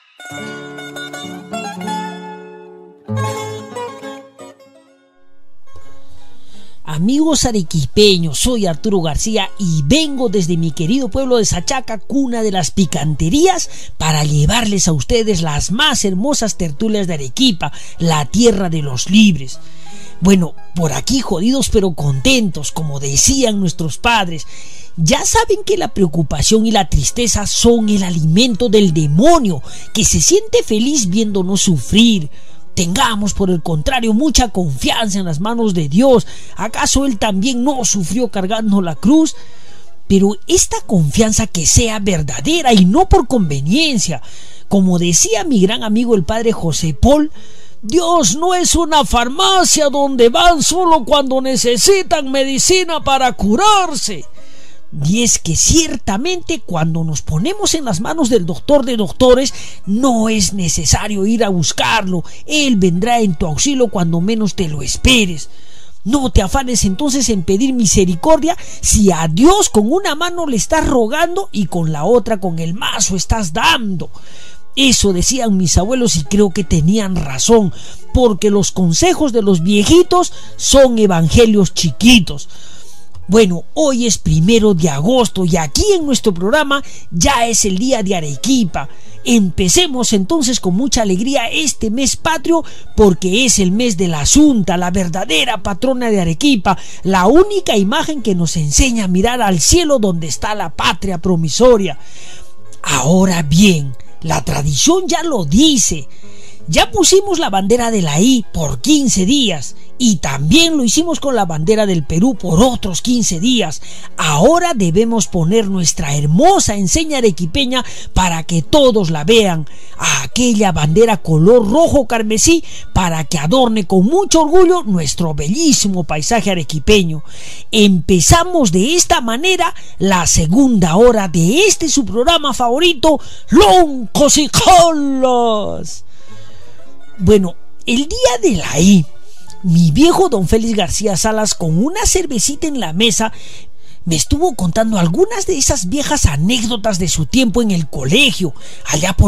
Amigos arequipeños, soy Arturo García y vengo desde mi querido pueblo de Sachaca, cuna de las picanterías, para llevarles a ustedes las más hermosas tertulias de Arequipa, la tierra de los libres. Bueno, por aquí jodidos pero contentos, como decían nuestros padres. Ya saben que la preocupación y la tristeza son el alimento del demonio, que se siente feliz viéndonos sufrir. Tengamos, por el contrario, mucha confianza en las manos de Dios. ¿Acaso Él también no sufrió cargando la cruz? Pero esta confianza que sea verdadera y no por conveniencia. Como decía mi gran amigo el padre José Paul, Dios no es una farmacia donde van solo cuando necesitan medicina para curarse. Y es que ciertamente cuando nos ponemos en las manos del doctor de doctores no es necesario ir a buscarlo. Él vendrá en tu auxilio cuando menos te lo esperes. No te afanes entonces en pedir misericordia si a Dios con una mano le estás rogando y con la otra con el mazo estás dando. Eso decían mis abuelos y creo que tenían razón, porque los consejos de los viejitos son evangelios chiquitos. Bueno, hoy es 1 de agosto y aquí en nuestro programa ya es el día de Arequipa. Empecemos entonces con mucha alegría este mes patrio, porque es el mes de la Asunta, la verdadera patrona de Arequipa, la única imagen que nos enseña a mirar al cielo donde está la patria promisoria. Ahora bien, la tradición ya lo dice. Ya pusimos la bandera de la I por 15 días y también lo hicimos con la bandera del Perú por otros 15 días. Ahora debemos poner nuestra hermosa enseña arequipeña para que todos la vean, aquella bandera color rojo carmesí, para que adorne con mucho orgullo nuestro bellísimo paisaje arequipeño. Empezamos de esta manera la segunda hora de este su programa favorito, Loncos y Calas. Bueno, el día de la I, mi viejo don Félix García Salas, con una cervecita en la mesa, me estuvo contando algunas de esas viejas anécdotas de su tiempo en el colegio, allá por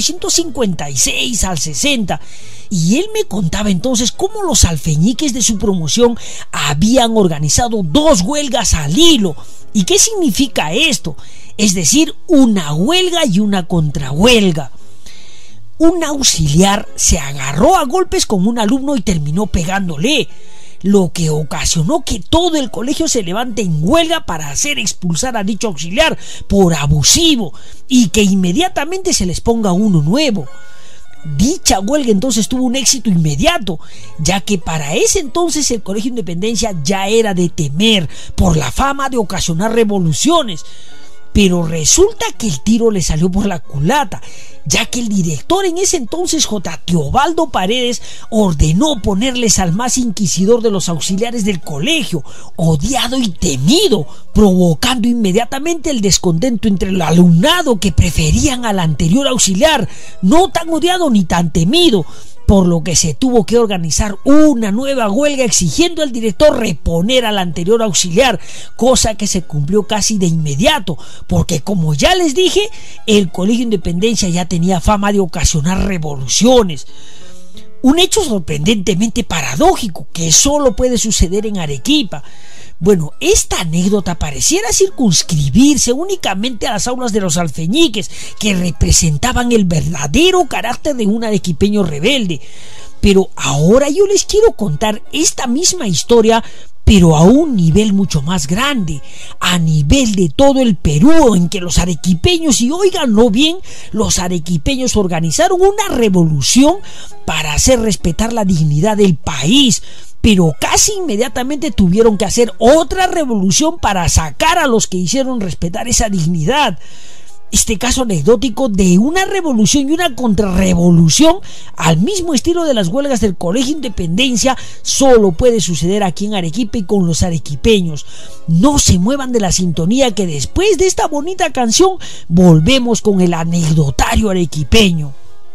1956 al 60, y él me contaba entonces cómo los alfeñiques de su promoción habían organizado 2 huelgas al hilo. ¿Y qué significa esto? Es decir, una huelga y una contrahuelga. Un auxiliar se agarró a golpes con un alumno y terminó pegándole, lo que ocasionó que todo el colegio se levante en huelga para hacer expulsar a dicho auxiliar por abusivo y que inmediatamente se les ponga uno nuevo. Dicha huelga entonces tuvo un éxito inmediato, ya que para ese entonces el Colegio Independencia ya era de temer por la fama de ocasionar revoluciones. Pero resulta que el tiro le salió por la culata, ya que el director en ese entonces, J. Teobaldo Paredes, ordenó ponerles al más inquisidor de los auxiliares del colegio, odiado y temido, provocando inmediatamente el descontento entre el alumnado, que preferían al anterior auxiliar, no tan odiado ni tan temido, por lo que se tuvo que organizar una nueva huelga exigiendo al director reponer al anterior auxiliar, cosa que se cumplió casi de inmediato, porque como ya les dije, el Colegio Independencia ya tenía fama de ocasionar revoluciones. Un hecho sorprendentemente paradójico que solo puede suceder en Arequipa. Bueno, esta anécdota pareciera circunscribirse únicamente a las aulas de los alfeñiques, que representaban el verdadero carácter de un arequipeño rebelde. Pero ahora yo les quiero contar esta misma historia, pero a un nivel mucho más grande, a nivel de todo el Perú, en que los arequipeños, y óiganlo bien, los arequipeños organizaron una revolución para hacer respetar la dignidad del país, pero casi inmediatamente tuvieron que hacer otra revolución para sacar a los que hicieron respetar esa dignidad. Este caso anecdótico de una revolución y una contrarrevolución al mismo estilo de las huelgas del Colegio Independencia solo puede suceder aquí en Arequipa y con los arequipeños. No se muevan de la sintonía, que después de esta bonita canción volvemos con el anecdotario arequipeño.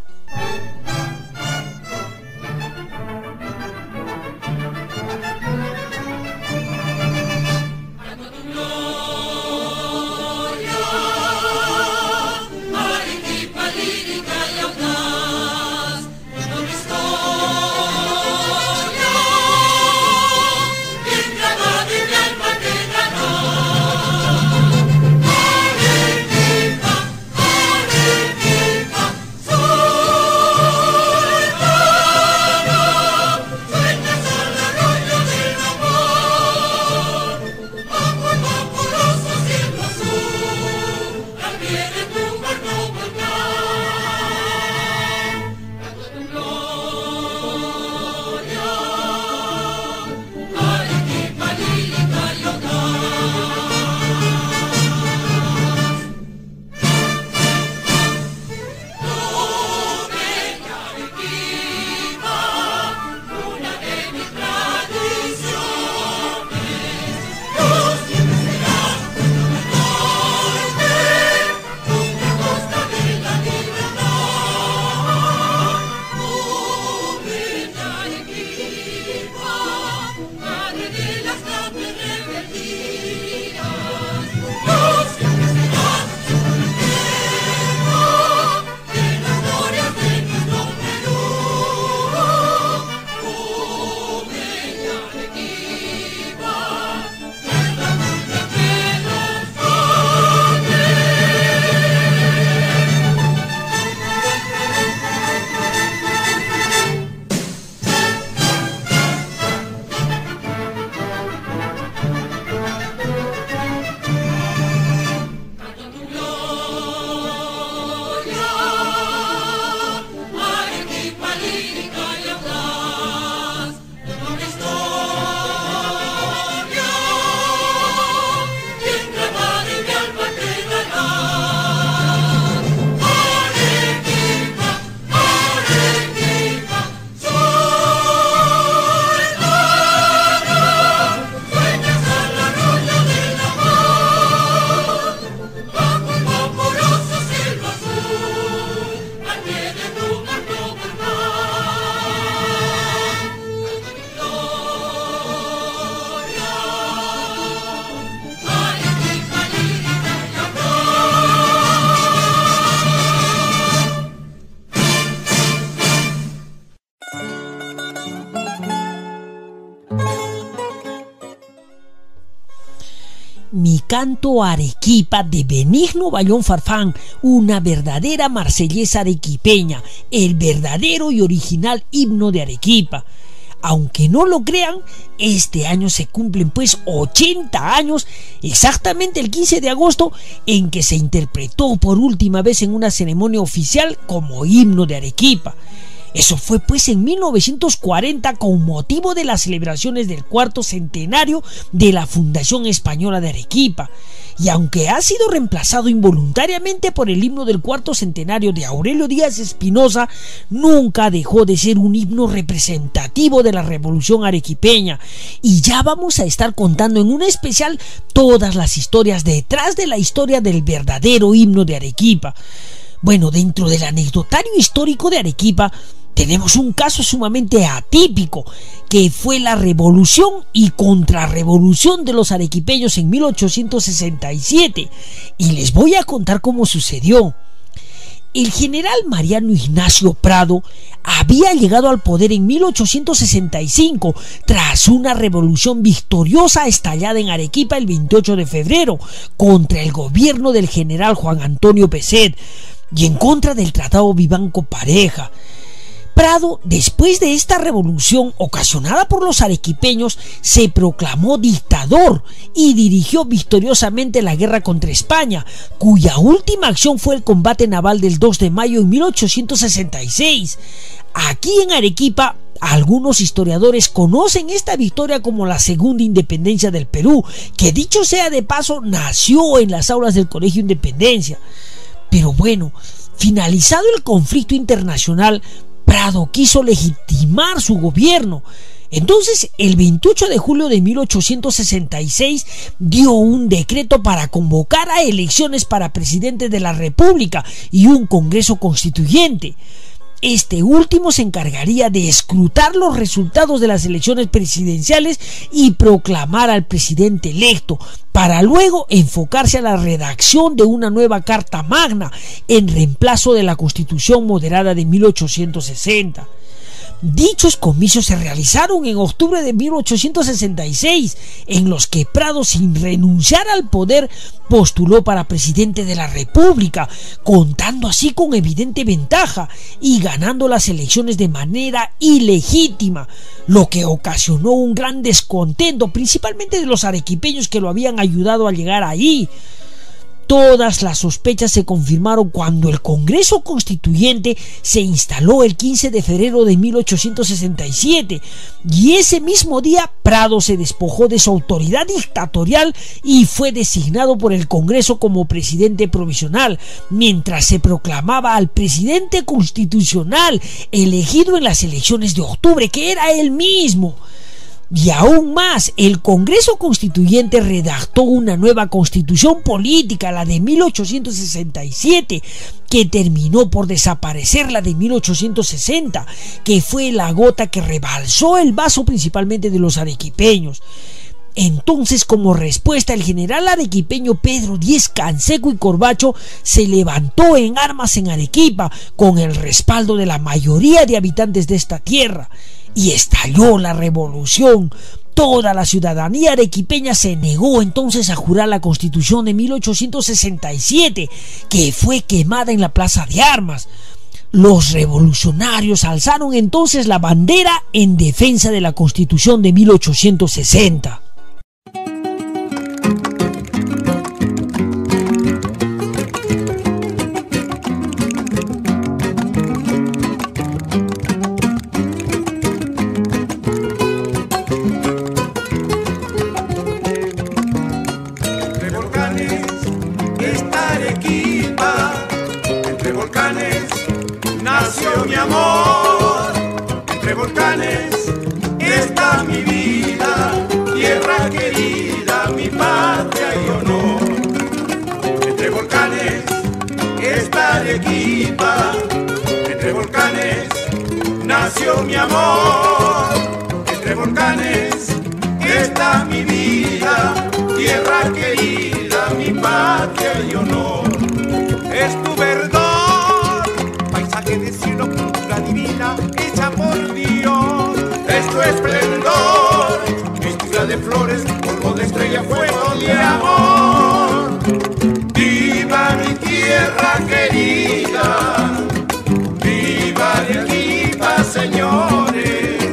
Mi canto a Arequipa, de Benigno Bayón Farfán, una verdadera marsellesa arequipeña, el verdadero y original himno de Arequipa. Aunque no lo crean, este año se cumplen pues 80 años, exactamente el 15 de agosto, en que se interpretó por última vez en una ceremonia oficial como himno de Arequipa. Eso fue pues en 1940, con motivo de las celebraciones del 4º centenario de la Fundación Española de Arequipa. Y aunque ha sido reemplazado involuntariamente por el himno del 4º centenario de Aurelio Díaz Espinosa, nunca dejó de ser un himno representativo de la revolución arequipeña. Y ya vamos a estar contando en un especial todas las historias detrás de la historia del verdadero himno de Arequipa. Bueno, dentro del anecdotario histórico de Arequipa tenemos un caso sumamente atípico, que fue la revolución y contrarrevolución de los arequipeños en 1867, y les voy a contar cómo sucedió. El general Mariano Ignacio Prado había llegado al poder en 1865 tras una revolución victoriosa estallada en Arequipa el 28 de febrero contra el gobierno del general Juan Antonio Pezet y en contra del Tratado Vivanco-Pareja. Prado, después de esta revolución ocasionada por los arequipeños, se proclamó dictador y dirigió victoriosamente la guerra contra España, cuya última acción fue el combate naval del 2 de mayo de 1866. Aquí en Arequipa, algunos historiadores conocen esta victoria como la segunda independencia del Perú, que dicho sea de paso, nació en las aulas del Colegio Independencia. Pero bueno, finalizado el conflicto internacional, Prado quiso legitimar su gobierno. Entonces, el 28 de julio de 1866 dio un decreto para convocar a elecciones para presidente de la República y un Congreso Constituyente. Este último se encargaría de escrutar los resultados de las elecciones presidenciales y proclamar al presidente electo, para luego enfocarse a la redacción de una nueva Carta Magna en reemplazo de la Constitución moderada de 1860. Dichos comicios se realizaron en octubre de 1866, en los que Prado, sin renunciar al poder, postuló para presidente de la República, contando así con evidente ventaja y ganando las elecciones de manera ilegítima, lo que ocasionó un gran descontento, principalmente de los arequipeños que lo habían ayudado a llegar ahí. Todas las sospechas se confirmaron cuando el Congreso Constituyente se instaló el 15 de febrero de 1867 y ese mismo día Prado se despojó de su autoridad dictatorial y fue designado por el Congreso como presidente provisional, mientras se proclamaba al presidente constitucional elegido en las elecciones de octubre, que era él mismo. Y aún más, el Congreso Constituyente redactó una nueva constitución política, la de 1867, que terminó por desaparecer la de 1860, que fue la gota que rebalsó el vaso principalmente de los arequipeños. Entonces, como respuesta, el general arequipeño Pedro Díez Canseco y Corbacho se levantó en armas en Arequipa con el respaldo de la mayoría de habitantes de esta tierra y estalló la revolución. Toda la ciudadanía arequipeña se negó entonces a jurar la Constitución de 1867, que fue quemada en la Plaza de Armas. Los revolucionarios alzaron entonces la bandera en defensa de la Constitución de 1860. Nació mi amor, entre volcanes está mi vida, tierra querida, mi patria y honor. Entre volcanes está Arequipa, entre volcanes nació mi amor. Entre volcanes está mi vida, tierra querida, mi patria y honor. Es tu verdor, paisaje de cielo, cultura divina, hecha por Dios. Es tu esplendor, mistura de flores, polvo de estrella, fuego de amor. Viva mi tierra querida, viva Arequipa, señores.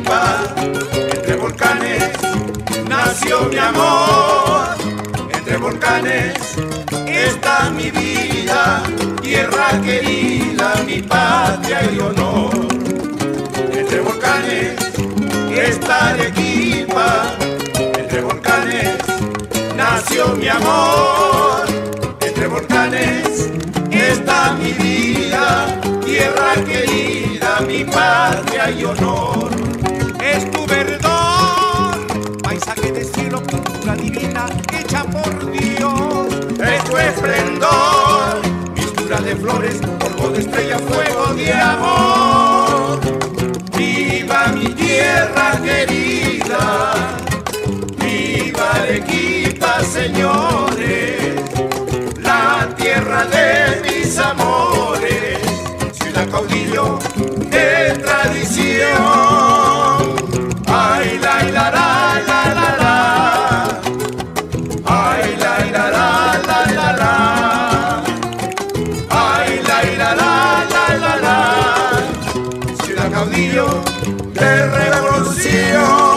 Arequipa, entre volcanes nació mi amor. Entre volcanes está mi vida, tierra querida, mi patria y honor. Entre volcanes está Arequipa, entre volcanes nació mi amor. Entre volcanes está mi vida, tierra querida, mi patria y honor. Es tu verdor, paisaje de cielo, pintura divina hecha por Dios. Es tu esplendor, mistura de flores, polvo de estrella, fuego de amor. Viva mi tierra querida, viva Arequipa, señores, la tierra de mis amores, ciudad caudillo de tradición. Ay, la, la, la, la, la, la. Ay, la, la, la, la, la, la. Ay, la, la, la, la, la, la. Ciudad caudillo de revolución.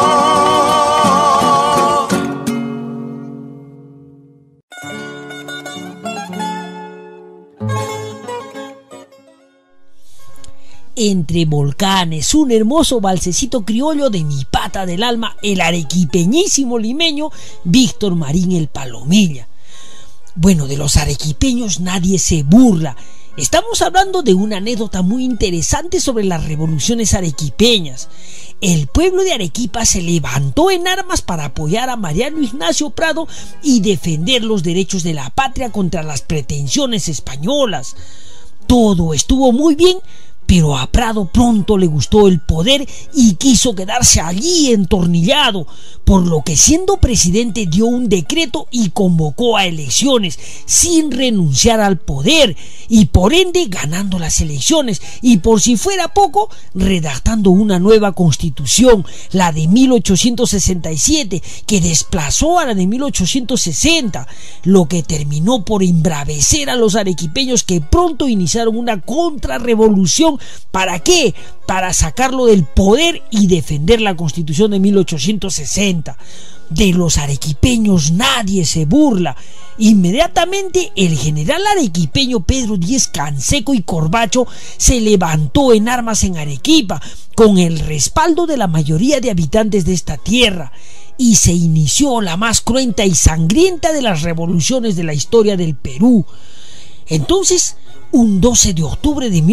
Entre volcanes, un hermoso balsecito criollo de mi pata del alma, el arequipeñísimo limeño Víctor Marín el Palomilla. Bueno, de los arequipeños nadie se burla. Estamos hablando de una anécdota muy interesante sobre las revoluciones arequipeñas. El pueblo de Arequipa se levantó en armas para apoyar a Mariano Ignacio Prado y defender los derechos de la patria contra las pretensiones españolas. Todo estuvo muy bien, pero a Prado pronto le gustó el poder y quiso quedarse allí entornillado, por lo que siendo presidente dio un decreto y convocó a elecciones sin renunciar al poder y por ende ganando las elecciones y por si fuera poco redactando una nueva constitución, la de 1867, que desplazó a la de 1860, lo que terminó por embravecer a los arequipeños, que pronto iniciaron una contrarrevolución. ¿Para qué? Para sacarlo del poder y defender la Constitución de 1860. De los arequipeños nadie se burla. Inmediatamente el general arequipeño Pedro Díez Canseco y Corbacho se levantó en armas en Arequipa con el respaldo de la mayoría de habitantes de esta tierra, y se inició la más cruenta y sangrienta de las revoluciones de la historia del Perú. Entonces, un 12 de octubre de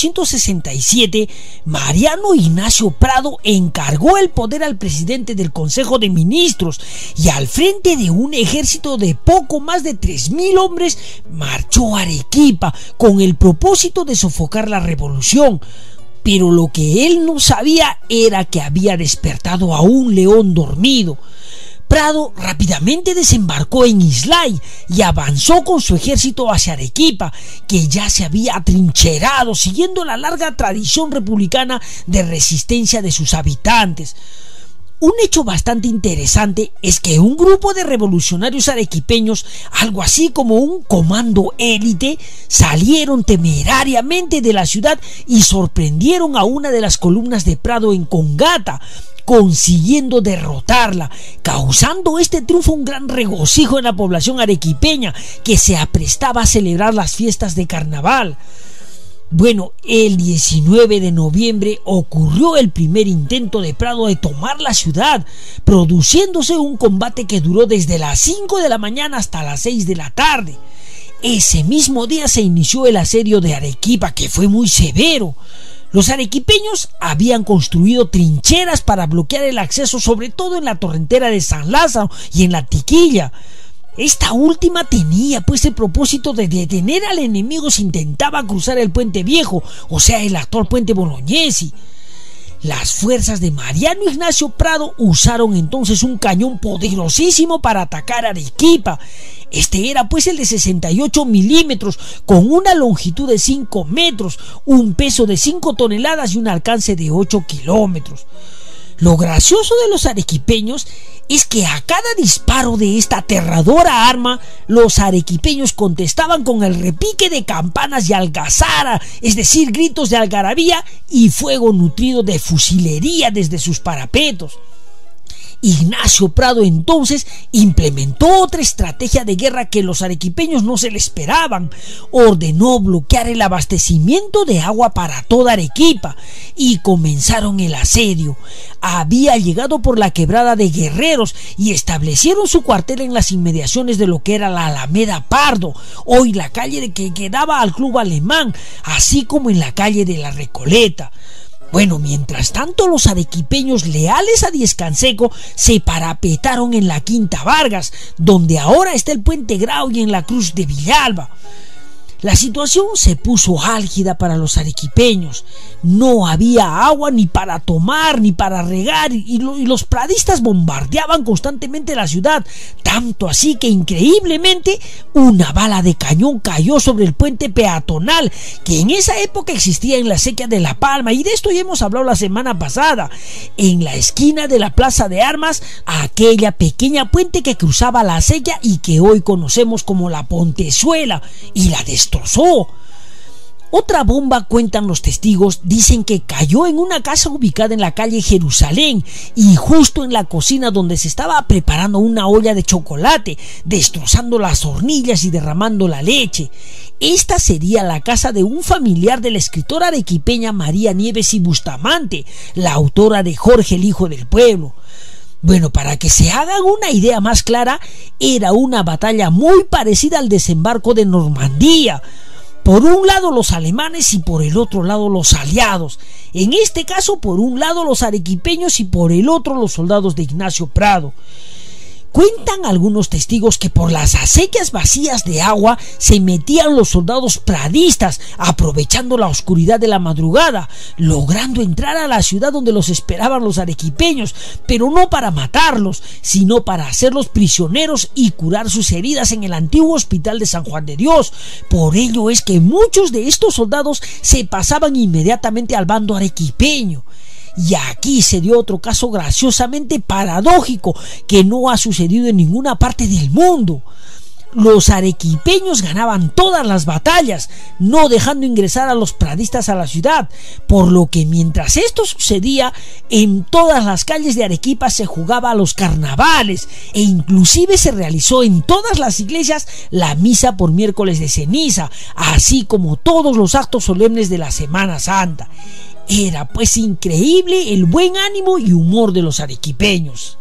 1867, Mariano Ignacio Prado encargó el poder al presidente del Consejo de Ministros y al frente de un ejército de poco más de 3.000 hombres marchó a Arequipa con el propósito de sofocar la revolución. Pero lo que él no sabía era que había despertado a un león dormido. Prado rápidamente desembarcó en Islay y avanzó con su ejército hacia Arequipa, que ya se había atrincherado siguiendo la larga tradición republicana de resistencia de sus habitantes. Un hecho bastante interesante es que un grupo de revolucionarios arequipeños, algo así como un comando élite, salieron temerariamente de la ciudad y sorprendieron a una de las columnas de Prado en Congata, consiguiendo derrotarla, causando este triunfo un gran regocijo en la población arequipeña, que se aprestaba a celebrar las fiestas de carnaval. Bueno, el 19 de noviembre ocurrió el primer intento de Prado de tomar la ciudad, produciéndose un combate que duró desde las 5 de la mañana hasta las 6 de la tarde. Ese mismo día se inició el asedio de Arequipa, que fue muy severo. Los arequipeños habían construido trincheras para bloquear el acceso, sobre todo en la torrentera de San Lázaro y en la Tiquilla. Esta última tenía pues el propósito de detener al enemigo si intentaba cruzar el Puente Viejo, o sea, el actual Puente Bolognesi. Las fuerzas de Mariano Ignacio Prado usaron entonces un cañón poderosísimo para atacar Arequipa. Este era pues el de 68 milímetros, con una longitud de 5 metros, un peso de 5 toneladas y un alcance de 8 kilómetros. Lo gracioso de los arequipeños es que a cada disparo de esta aterradora arma, los arequipeños contestaban con el repique de campanas y algazara, es decir, gritos de algarabía y fuego nutrido de fusilería desde sus parapetos. Ignacio Prado entonces implementó otra estrategia de guerra que los arequipeños no se le esperaban. Ordenó bloquear el abastecimiento de agua para toda Arequipa y comenzaron el asedio. Había llegado por la quebrada de Guerreros y establecieron su cuartel en las inmediaciones de lo que era la Alameda Pardo, hoy la calle que quedaba al Club Alemán, así como en la calle de la Recoleta. Bueno, mientras tanto los arequipeños leales a Díez Canseco se parapetaron en la Quinta Vargas, donde ahora está el Puente Grau, y en la Cruz de Villalba. La situación se puso álgida para los arequipeños. No había agua ni para tomar ni para regar y los pradistas bombardeaban constantemente la ciudad, tanto así que increíblemente una bala de cañón cayó sobre el puente peatonal que en esa época existía en la acequia de La Palma, y de esto ya hemos hablado la semana pasada, en la esquina de la Plaza de Armas, aquella pequeña puente que cruzaba la acequia y que hoy conocemos como la Pontezuela, y la destrozó. Otra bomba, cuentan los testigos, dicen que cayó en una casa ubicada en la calle Jerusalén y justo en la cocina donde se estaba preparando una olla de chocolate, destrozando las hornillas y derramando la leche. Esta sería la casa de un familiar de la escritora arequipeña María Nieves y Bustamante, la autora de Jorge el Hijo del Pueblo. Bueno, para que se hagan una idea más clara, era una batalla muy parecida al desembarco de Normandía. Por un lado los alemanes y por el otro lado los aliados. En este caso, por un lado los arequipeños y por el otro los soldados de Ignacio Prado. Cuentan algunos testigos que por las acequias vacías de agua se metían los soldados pradistas, aprovechando la oscuridad de la madrugada, logrando entrar a la ciudad donde los esperaban los arequipeños, pero no para matarlos, sino para hacerlos prisioneros y curar sus heridas en el antiguo hospital de San Juan de Dios. Por ello es que muchos de estos soldados se pasaban inmediatamente al bando arequipeño. Y aquí se dio otro caso graciosamente paradójico que no ha sucedido en ninguna parte del mundo. Los arequipeños ganaban todas las batallas, no dejando ingresar a los pradistas a la ciudad, por lo que mientras esto sucedía, en todas las calles de Arequipa se jugaba a los carnavales e inclusive se realizó en todas las iglesias la misa por miércoles de ceniza, así como todos los actos solemnes de la Semana Santa. Era pues increíble el buen ánimo y humor de los arequipeños.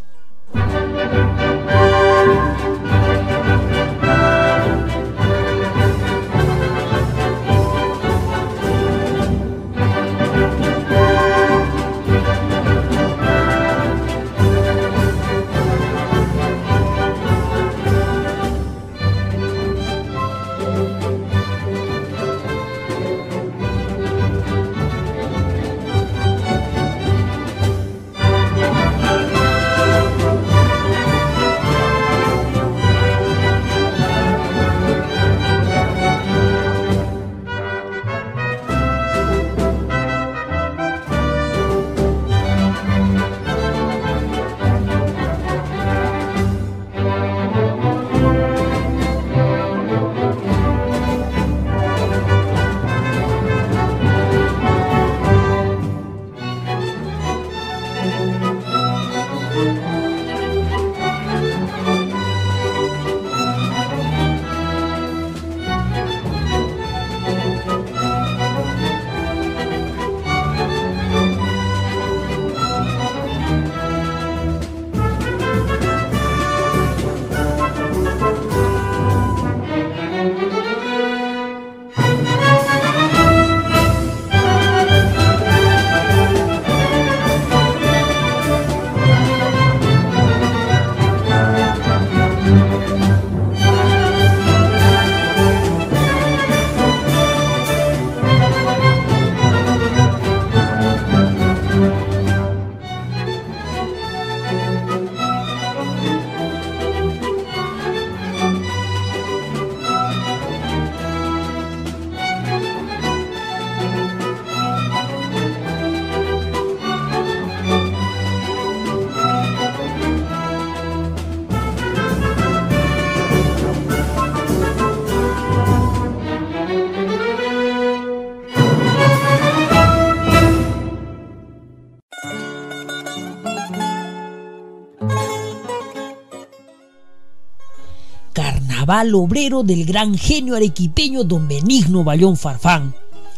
carnaval obrero del gran genio arequipeño don Benigno Bayón Farfán.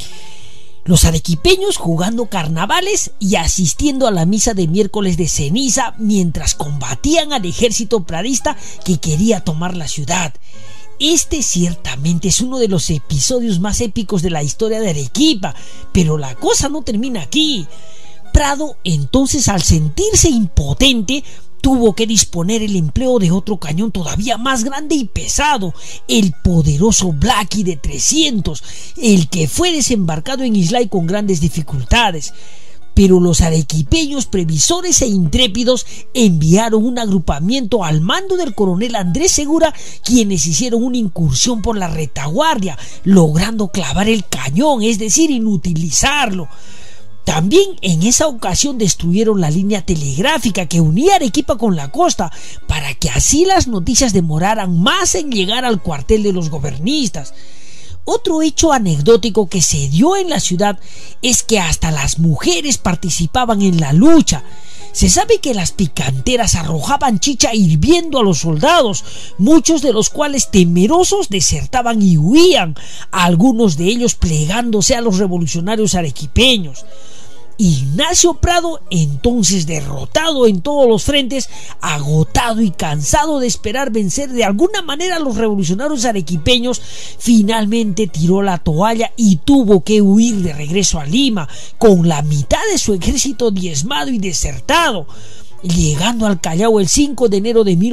Los arequipeños jugando carnavales y asistiendo a la misa de miércoles de ceniza mientras combatían al ejército pradista que quería tomar la ciudad. Este ciertamente es uno de los episodios más épicos de la historia de Arequipa, pero la cosa no termina aquí. Prado, entonces, al sentirse impotente, tuvo que disponer el empleo de otro cañón todavía más grande y pesado, el poderoso Blackie de 300, el que fue desembarcado en Islay con grandes dificultades. Pero los arequipeños previsores e intrépidos enviaron un agrupamiento al mando del coronel Andrés Segura, quienes hicieron una incursión por la retaguardia, logrando clavar el cañón, es decir, inutilizarlo. También en esa ocasión destruyeron la línea telegráfica que unía Arequipa con la costa, para que así las noticias demoraran más en llegar al cuartel de los gobernistas. Otro hecho anecdótico que se dio en la ciudad es que hasta las mujeres participaban en la lucha. Se sabe que las picanteras arrojaban chicha hirviendo a los soldados, muchos de los cuales temerosos desertaban y huían, algunos de ellos plegándose a los revolucionarios arequipeños. Ignacio Prado, entonces derrotado en todos los frentes, agotado y cansado de esperar vencer de alguna manera a los revolucionarios arequipeños, finalmente tiró la toalla y tuvo que huir de regreso a Lima con la mitad de su ejército diezmado y desertado, llegando al Callao el 5 de enero de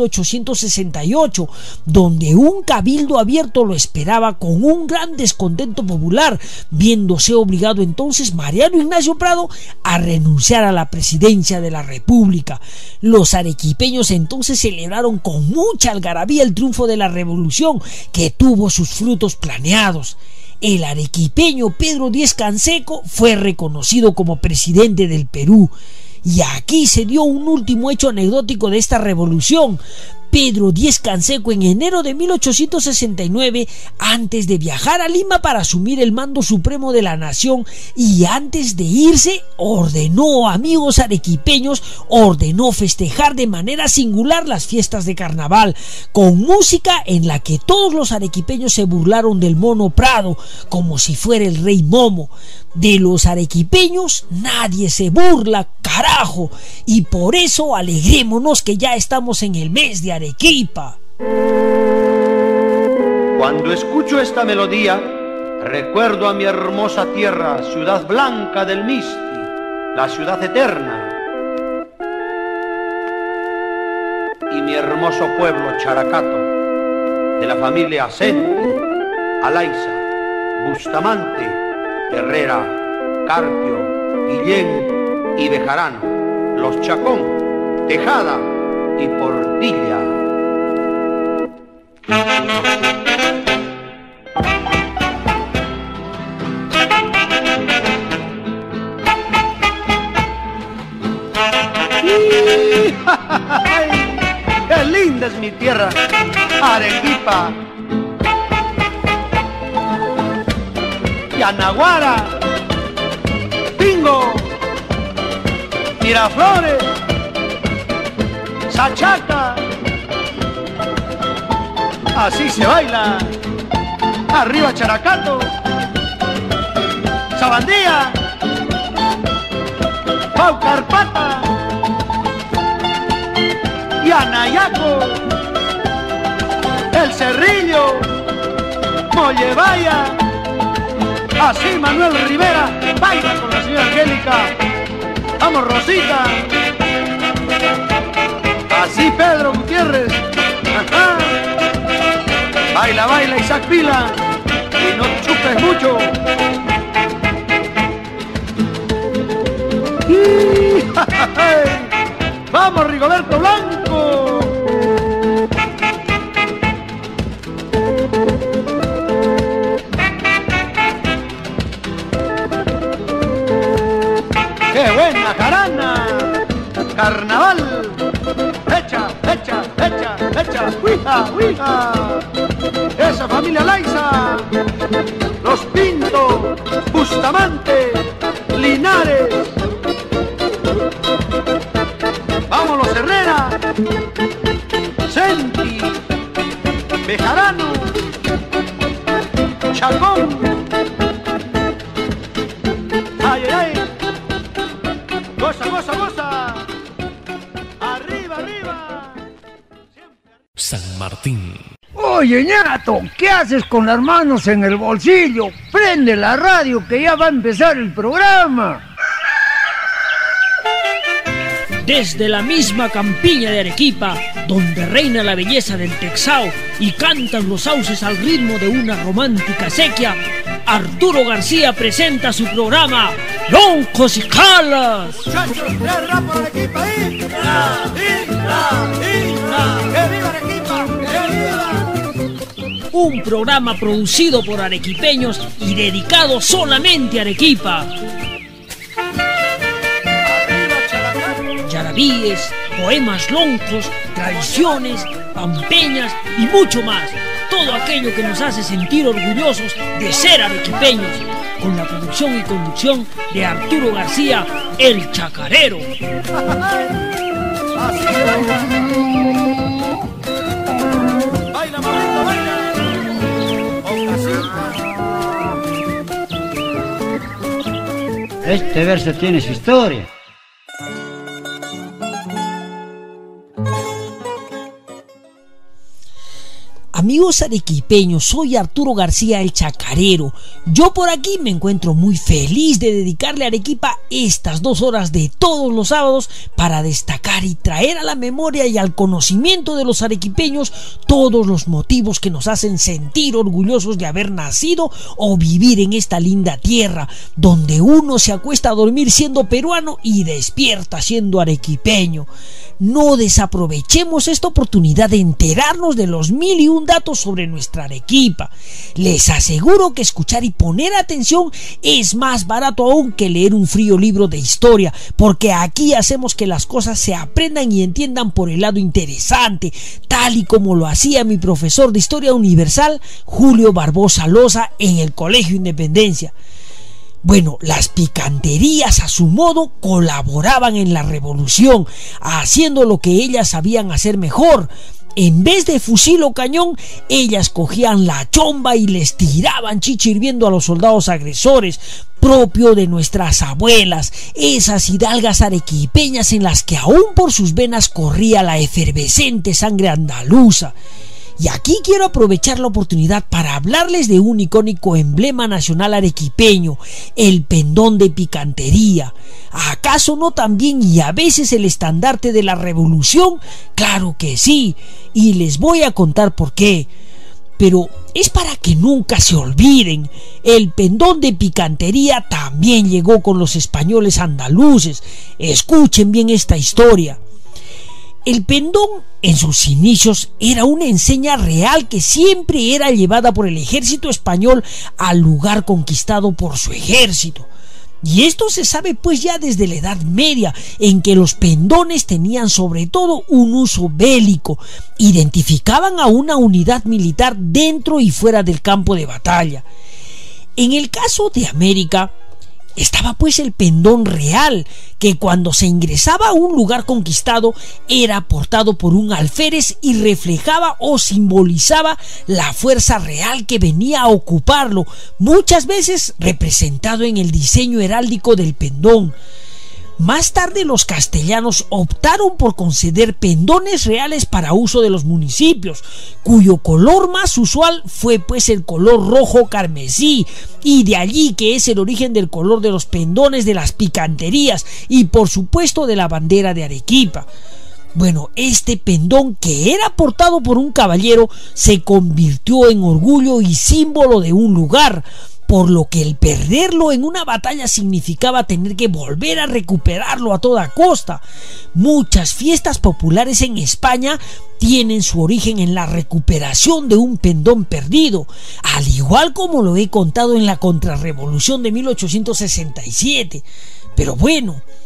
1868, donde un cabildo abierto lo esperaba con un gran descontento popular, viéndose obligado entonces Mariano Ignacio Prado a renunciar a la presidencia de la República. Los arequipeños entonces celebraron con mucha algarabía el triunfo de la revolución, que tuvo sus frutos planeados. El arequipeño Pedro Díez Canseco fue reconocido como presidente del Perú. Y aquí se dio un último hecho anecdótico de esta revolución. Pedro Díez Canseco, en enero de 1869, antes de viajar a Lima para asumir el mando supremo de la nación y antes de irse, ordenó, amigos arequipeños, ordenó festejar de manera singular las fiestas de carnaval, con música en la que todos los arequipeños se burlaron del mono Prado, como si fuera el rey Momo. De los arequipeños nadie se burla, carajo, y por eso alegrémonos que ya estamos en el mes de Arequipa. Cuando escucho esta melodía, recuerdo a mi hermosa tierra, ciudad blanca del Misti, la ciudad eterna, y mi hermoso pueblo Characato, de la familia Acenti, Alaiza, Bustamante, Herrera, Carpio, Guillén y Bejarano, los Chacón, Tejada y Portilla. ¡Qué linda es mi tierra, Arequipa! Yanaguara, Pingo, Miraflores, Sachaca. Así se baila. Arriba Characato, Sabandía, Paucarpata, Yanayaco, El Cerrillo, Mollevaya. Así Manuel Rivera baila con la señora Angélica. Vamos Rosita. Así Pedro Gutiérrez. Ajá. Baila, baila Isaac Pila. Y no chupes mucho. Vamos Rigoberto Blanco. ¡Qué buena jarana! ¡Carnaval! ¡Echa, echa, echa, echa! ¡Huija, huija! ¡Esa familia Laiza! ¡Los Pinto! ¡Bustamante! ¡Linares! ¡Vamos los Herrera! ¡Senti! Bejarano, Chacón. Ay, ay, ay. Goza, goza, goza. Arriba, arriba. San Martín. Oye, ñato, ¿qué haces con las manos en el bolsillo? Prende la radio que ya va a empezar el programa. Desde la misma campiña de Arequipa, donde reina la belleza del Texao y cantan los sauces al ritmo de una romántica sequía, Arturo García presenta su programa Loncos y Calas. Un programa producido por arequipeños y dedicado solamente a Arequipa. Yarabíes, poemas loncos, tradiciones, pampeñas y mucho más. Todo aquello que nos hace sentir orgullosos de ser arequipeños. Con la producción y conducción de Arturo García, el Chacarero. Baila, mamita, baila. Este verso tiene su historia. Amigos arequipeños, soy Arturo García el Chacarero. Yo por aquí me encuentro muy feliz de dedicarle a Arequipa estas 2 horas de todos los sábados para destacar y traer a la memoria y al conocimiento de los arequipeños todos los motivos que nos hacen sentir orgullosos de haber nacido o vivir en esta linda tierra, donde uno se acuesta a dormir siendo peruano y despierta siendo arequipeño. No desaprovechemos esta oportunidad de enterarnos de los 1001 datos sobre nuestra Arequipa. Les aseguro que escuchar y poner atención es más barato aún que leer un frío libro de historia, porque aquí hacemos que las cosas se aprendan y entiendan por el lado interesante, tal y como lo hacía mi profesor de Historia Universal, Julio Barbosa Loza, en el Colegio Independencia. Bueno, las picanterías a su modo colaboraban en la revolución, haciendo lo que ellas sabían hacer mejor. En vez de fusil o cañón, ellas cogían la chomba y les tiraban chicha hirviendo a los soldados agresores, propio de nuestras abuelas, esas hidalgas arequipeñas en las que aún por sus venas corría la efervescente sangre andaluza. Y aquí quiero aprovechar la oportunidad para hablarles de un icónico emblema nacional arequipeño, el pendón de picantería. ¿Acaso no también y a veces el estandarte de la revolución? Claro que sí, y les voy a contar por qué. Pero es para que nunca se olviden, el pendón de picantería también llegó con los españoles andaluces. Escuchen bien esta historia. El pendón en sus inicios era una enseña real que siempre era llevada por el ejército español al lugar conquistado por su ejército. Y esto se sabe pues ya desde la Edad Media, en que los pendones tenían sobre todo un uso bélico, identificaban a una unidad militar dentro y fuera del campo de batalla. En el caso de América, estaba pues el pendón real, que cuando se ingresaba a un lugar conquistado era portado por un alférez y reflejaba o simbolizaba la fuerza real que venía a ocuparlo, muchas veces representado en el diseño heráldico del pendón. Más tarde los castellanos optaron por conceder pendones reales para uso de los municipios, cuyo color más usual fue pues el color rojo carmesí, y de allí que es el origen del color de los pendones de las picanterías y por supuesto de la bandera de Arequipa. Bueno, este pendón, que era portado por un caballero, se convirtió en orgullo y símbolo de un lugar, por lo que el perderlo en una batalla significaba tener que volver a recuperarlo a toda costa. Muchas fiestas populares en España tienen su origen en la recuperación de un pendón perdido, al igual como lo he contado en la contrarrevolución de 1867. Pero bueno,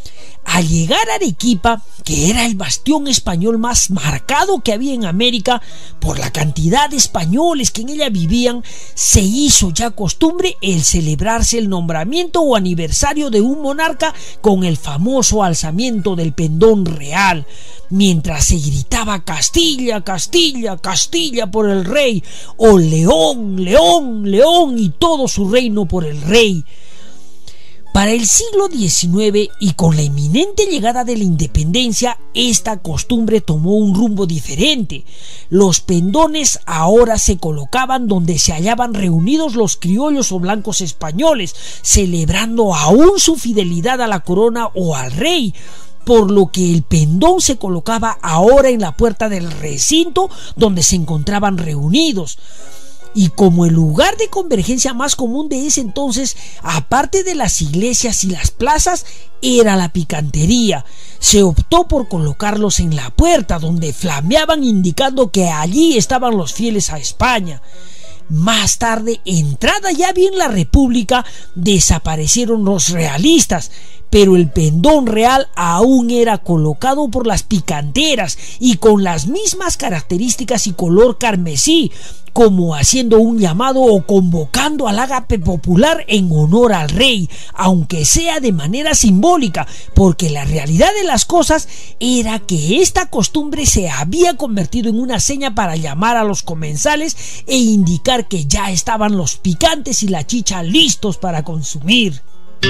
Al llegar a Arequipa, que era el bastión español más marcado que había en América por la cantidad de españoles que en ella vivían, se hizo ya costumbre el celebrarse el nombramiento o aniversario de un monarca con el famoso alzamiento del pendón real, mientras se gritaba Castilla, Castilla, Castilla por el rey, o León, León, León y todo su reino por el rey. Para el siglo XIX y con la inminente llegada de la independencia, esta costumbre tomó un rumbo diferente. Los pendones ahora se colocaban donde se hallaban reunidos los criollos o blancos españoles, celebrando aún su fidelidad a la corona o al rey, por lo que el pendón se colocaba ahora en la puerta del recinto donde se encontraban reunidos. Y como el lugar de convergencia más común de ese entonces, aparte de las iglesias y las plazas, era la picantería, se optó por colocarlos en la puerta, donde flameaban indicando que allí estaban los fieles a España. Más tarde, entrada ya bien la República, desaparecieron los realistas, pero el pendón real aún era colocado por las picanteras y con las mismas características y color carmesí, como haciendo un llamado o convocando al ágape popular en honor al rey, aunque sea de manera simbólica, porque la realidad de las cosas era que esta costumbre se había convertido en una seña para llamar a los comensales e indicar que ya estaban los picantes y la chicha listos para consumir.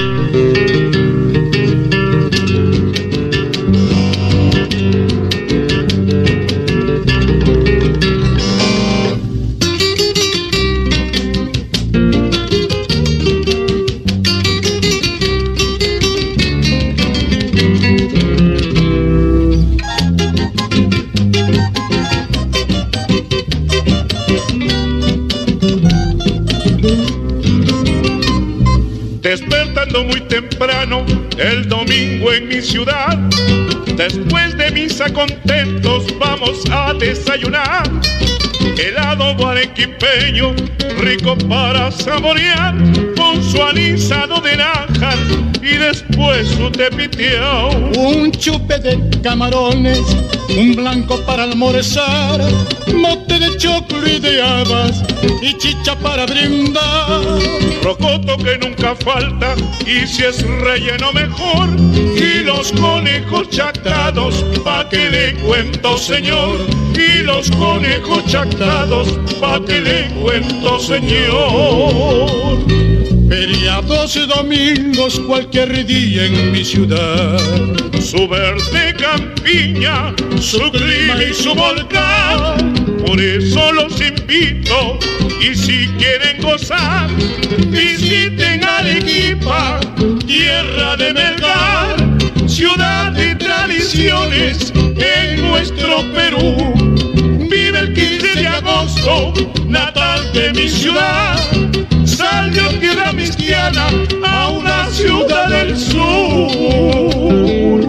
Despertando muy temprano el domingo en mi ciudad, después de misa contentos vamos a desayunar. Helado arequipeño, rico para saborear, con su anisado de nájar y después su tepiteao. Un chupe de camarones, un blanco para almorzar, mote de choclo y de habas y chicha para brindar. Rocoto que nunca falta y si es relleno mejor, y los conejos chactados, pa' que le cuento señor, y los conejos chactados, pa' que le cuento señor. Feriados y domingos cualquier día en mi ciudad, su verde campiña, su clima y su volcán, por eso los invito, y si quieren gozar, visiten Arequipa, tierra de Melgar, ciudad de tradiciones en nuestro Perú. Vive el 15 de agosto, natal de mi ciudad, salió tierra cristiana a una ciudad del sur.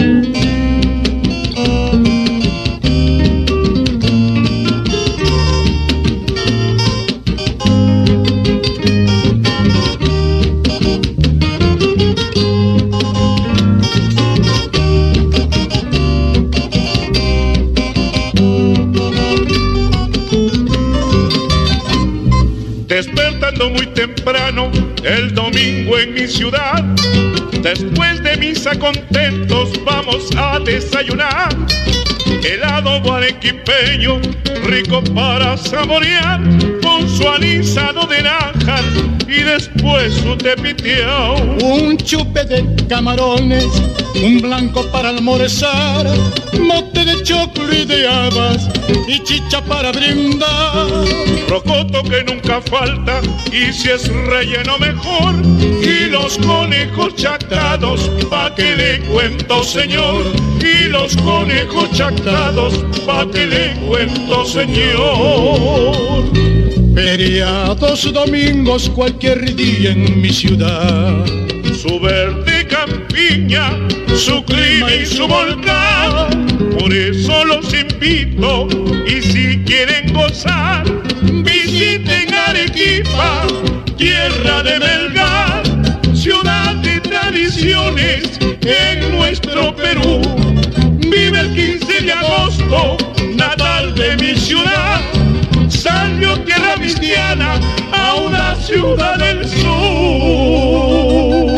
Despertando muy temprano el domingo en mi ciudad, después de misa contentos vamos a desayunar. Helado arequipeño, rico para saborear, con su anisado de nájar y después su tepiteao. Un chupe de camarones, un blanco para almorzar, mote de choclo y de habas y chicha para brindar. Rocoto que nunca falta y si es relleno mejor, y los conejos chactados, pa' que le cuento señor, y los conejos chactados, pa' que le cuento señor. Feriados domingos cualquier día en mi ciudad, su verde campiña, su clima y su volcán, por eso los invito, y si quieren gozar, visiten Arequipa, tierra de Melgar, ciudad de tradiciones en nuestro Perú. Vive el 15 de agosto, natal de mi ciudad. Salió tierra cristiana a una ciudad del sur.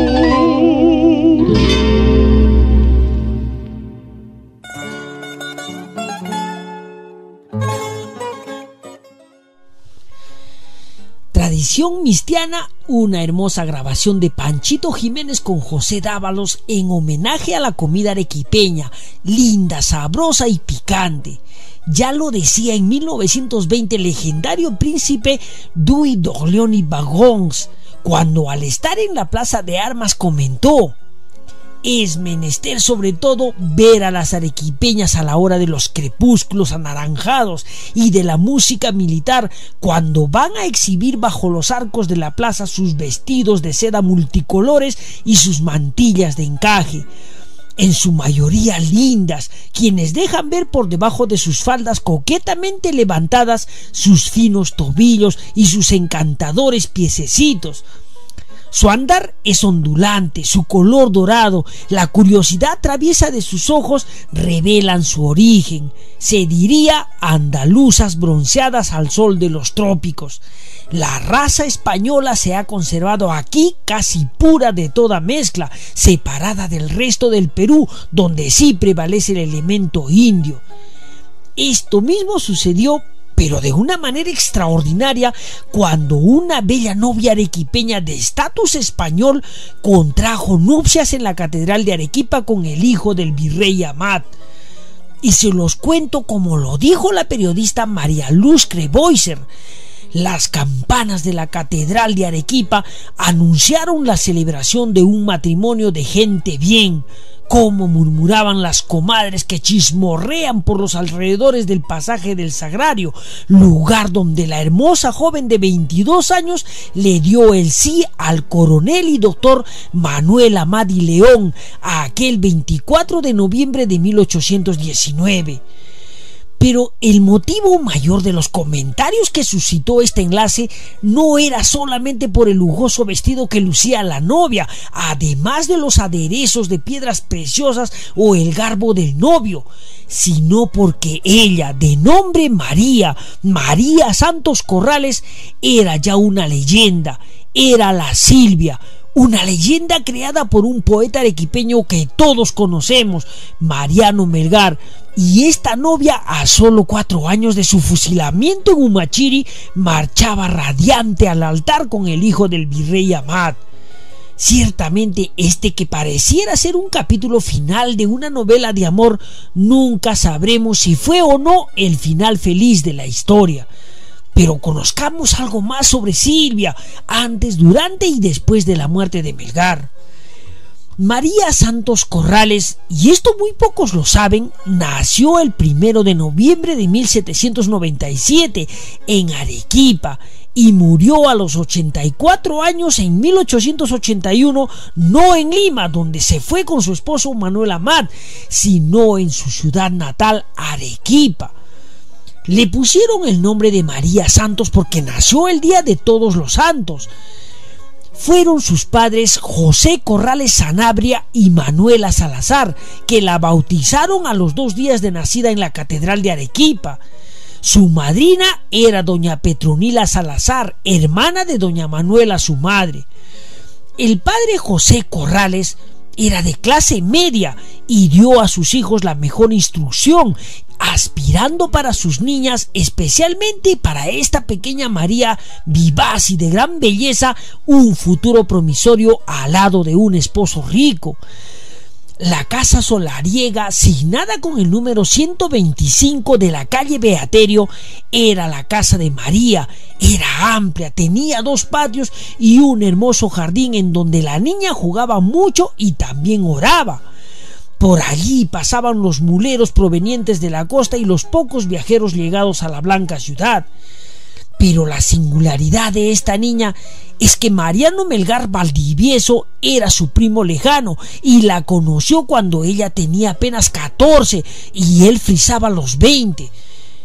Tradición Mistiana, una hermosa grabación de Panchito Jiménez con José Dávalos en homenaje a la comida arequipeña, linda, sabrosa y picante. Ya lo decía en 1920 el legendario príncipe Louis d'Orléans y Bagons, cuando al estar en la Plaza de Armas comentó: es menester sobre todo ver a las arequipeñas a la hora de los crepúsculos anaranjados y de la música militar cuando van a exhibir bajo los arcos de la plaza sus vestidos de seda multicolores y sus mantillas de encaje, en su mayoría lindas, quienes dejan ver por debajo de sus faldas coquetamente levantadas sus finos tobillos y sus encantadores piececitos. Su andar es ondulante, su color dorado, la curiosidad traviesa de sus ojos revelan su origen. Se diría andaluzas bronceadas al sol de los trópicos. La raza española se ha conservado aquí casi pura de toda mezcla, separada del resto del Perú, donde sí prevalece el elemento indio. Esto mismo sucedió, pero de una manera extraordinaria, cuando una bella novia arequipeña de estatus español contrajo nupcias en la Catedral de Arequipa con el hijo del virrey Amat. Y se los cuento como lo dijo la periodista María Luz Creboiser. Las campanas de la Catedral de Arequipa anunciaron la celebración de un matrimonio de gente bien. Como murmuraban las comadres que chismorrean por los alrededores del pasaje del Sagrario, lugar donde la hermosa joven de 22 años le dio el sí al coronel y doctor Manuel Amat y León aquel 24 de noviembre de 1819. Pero el motivo mayor de los comentarios que suscitó este enlace no era solamente por el lujoso vestido que lucía la novia, además de los aderezos de piedras preciosas o el garbo del novio, sino porque ella, de nombre María Santos Corrales, era ya una leyenda, era la Silvia, una leyenda creada por un poeta arequipeño que todos conocemos, Mariano Melgar, y esta novia, a solo 4 años de su fusilamiento en Humachiri, marchaba radiante al altar con el hijo del virrey Amat. Ciertamente este que pareciera ser un capítulo final de una novela de amor, nunca sabremos si fue o no el final feliz de la historia. Pero conozcamos algo más sobre Silvia, antes, durante y después de la muerte de Melgar. María Santos Corrales, y esto muy pocos lo saben, nació el 1 de noviembre de 1797 en Arequipa y murió a los 84 años en 1881, no en Lima, donde se fue con su esposo Manuel Amat, sino en su ciudad natal, Arequipa. Le pusieron el nombre de María Santos porque nació el día de Todos los Santos. Fueron sus padres José Corrales Sanabria y Manuela Salazar, que la bautizaron a los 2 días de nacida en la Catedral de Arequipa. Su madrina era doña Petronila Salazar, hermana de doña Manuela, su madre. El padre José Corrales era de clase media y dio a sus hijos la mejor instrucción, aspirando para sus niñas, especialmente para esta pequeña María, vivaz y de gran belleza, un futuro promisorio al lado de un esposo rico. La casa solariega, signada con el número 125 de la calle Beaterio, era la casa de María. Era amplia, tenía 2 patios y un hermoso jardín en donde la niña jugaba mucho y también oraba. Por allí pasaban los muleros provenientes de la costa y los pocos viajeros llegados a la blanca ciudad. Pero la singularidad de esta niña es que Mariano Melgar Valdivieso era su primo lejano y la conoció cuando ella tenía apenas 14 y él frisaba los 20.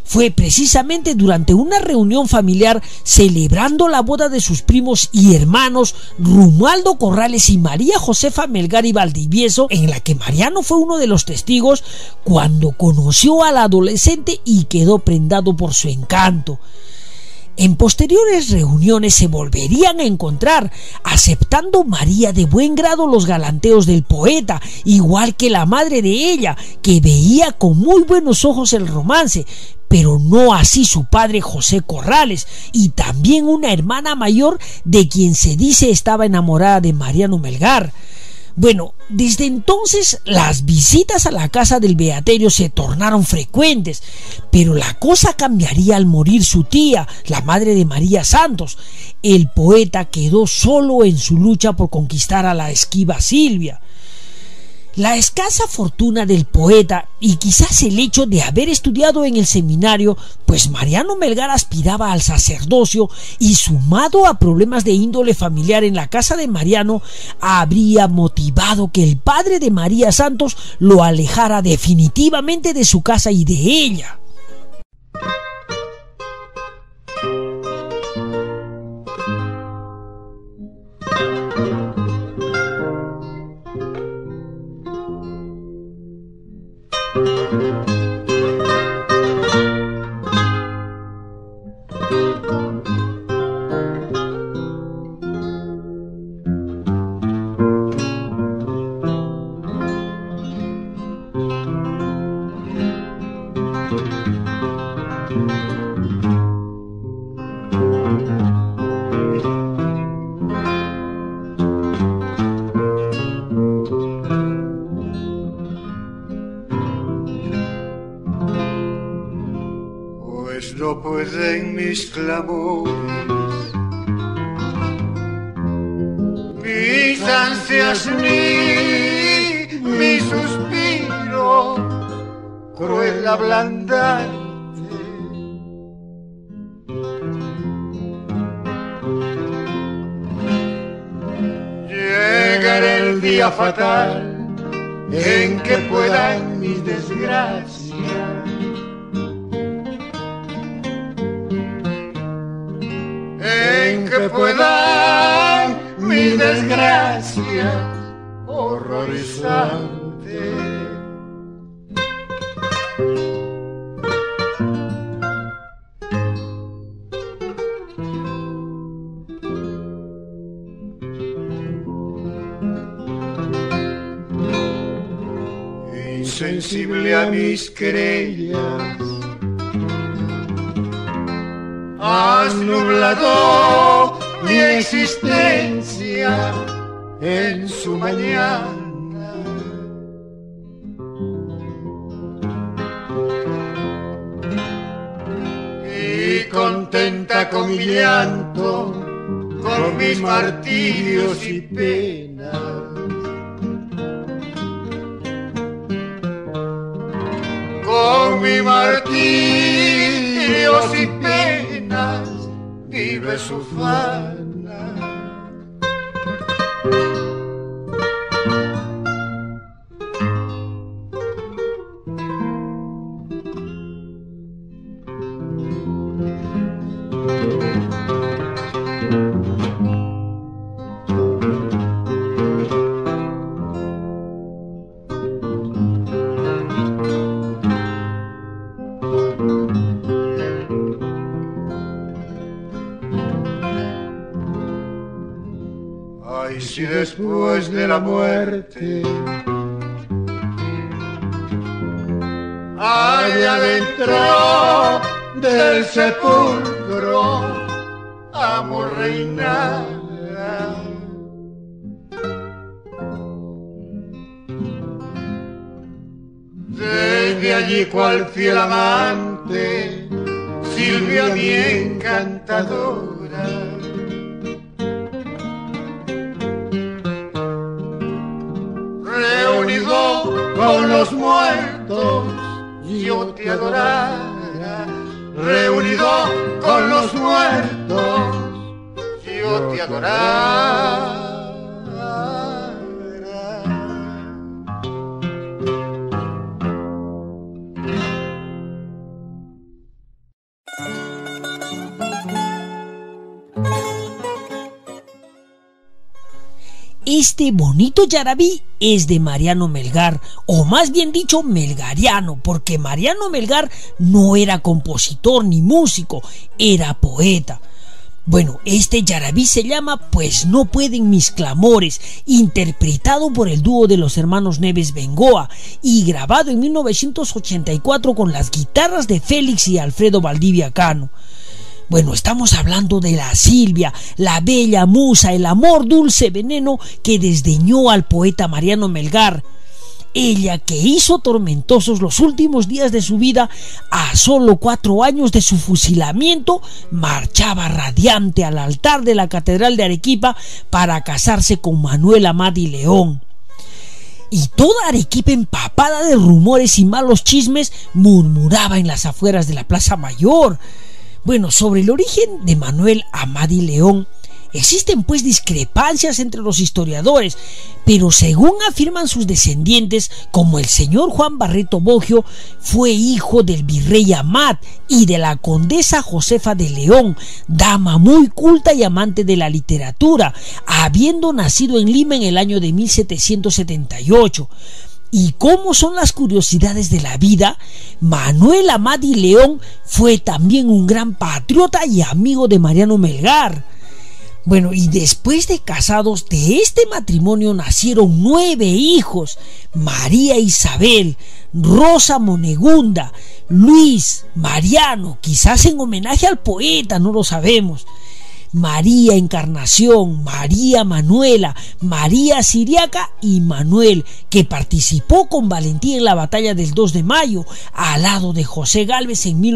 fue precisamente durante una reunión familiar celebrando la boda de sus primos y hermanos Romualdo Corrales y María Josefa Melgar y Valdivieso, en la que Mariano fue uno de los testigos, cuando conoció a la adolescente y quedó prendado por su encanto. En posteriores reuniones se volverían a encontrar, aceptando María de buen grado los galanteos del poeta, igual que la madre de ella, que veía con muy buenos ojos el romance, pero no así su padre José Corrales, y también una hermana mayor de quien se dice estaba enamorada de Mariano Melgar. Bueno, desde entonces las visitas a la casa del beaterio se tornaron frecuentes, pero la cosa cambiaría al morir su tía, la madre de María Santos. El poeta quedó solo en su lucha por conquistar a la esquiva Silvia. La escasa fortuna del poeta y quizás el hecho de haber estudiado en el seminario, pues Mariano Melgar aspiraba al sacerdocio, y sumado a problemas de índole familiar en la casa de Mariano, habría motivado que el padre de María Santos lo alejara definitivamente de su casa y de ella. No pueden mis clamores, mis ansias ni mi suspiro cruel ablandarte. Llegará el día fatal en que puedan mis desgracias que puedan mis desgracias horrorizantes. Insensible a mis querellas, has nublado mi existencia en su mañana. Y contenta con mi llanto, con mis martirios y penas, con mis martirios y penas vive su fana. Ay, si después de la muerte allá dentro del sepulcro amor reinara, desde allí cual fiel amante Silvia mi encantadora reunido con los muertos yo te adorara, reunido con los muertos yo te adorara. este bonito yarabí es de Mariano Melgar, o más bien dicho melgariano, porque Mariano Melgar no era compositor ni músico, era poeta. Bueno, este yarabí se llama Pues no pueden mis clamores, interpretado por el dúo de los hermanos Neves Bengoa y grabado en 1984 con las guitarras de Félix y Alfredo Valdivia Cano. Bueno, estamos hablando de la Silvia, la bella musa, el amor dulce veneno que desdeñó al poeta Mariano Melgar. Ella que hizo tormentosos los últimos días de su vida, a solo 4 años de su fusilamiento, marchaba radiante al altar de la Catedral de Arequipa para casarse con Manuel Amat y León. Y toda Arequipa, empapada de rumores y malos chismes, murmuraba en las afueras de la Plaza Mayor. Bueno, sobre el origen de Manuel Amat y León existen pues discrepancias entre los historiadores, pero según afirman sus descendientes, como el señor Juan Barreto Boggio, fue hijo del virrey Amat y de la condesa Josefa de León, dama muy culta y amante de la literatura, habiendo nacido en Lima en el año de 1778. ¿Y cómo son las curiosidades de la vida? Manuel Amat y León fue también un gran patriota y amigo de Mariano Melgar. Bueno, y después de casados de este matrimonio nacieron 9 hijos: María Isabel, Rosa Monegunda, Luis, Mariano, quizás en homenaje al poeta, no lo sabemos, María Encarnación, María Manuela, María Siriaca y Manuel, que participó con valentía en la batalla del 2 de mayo al lado de José Gálvez en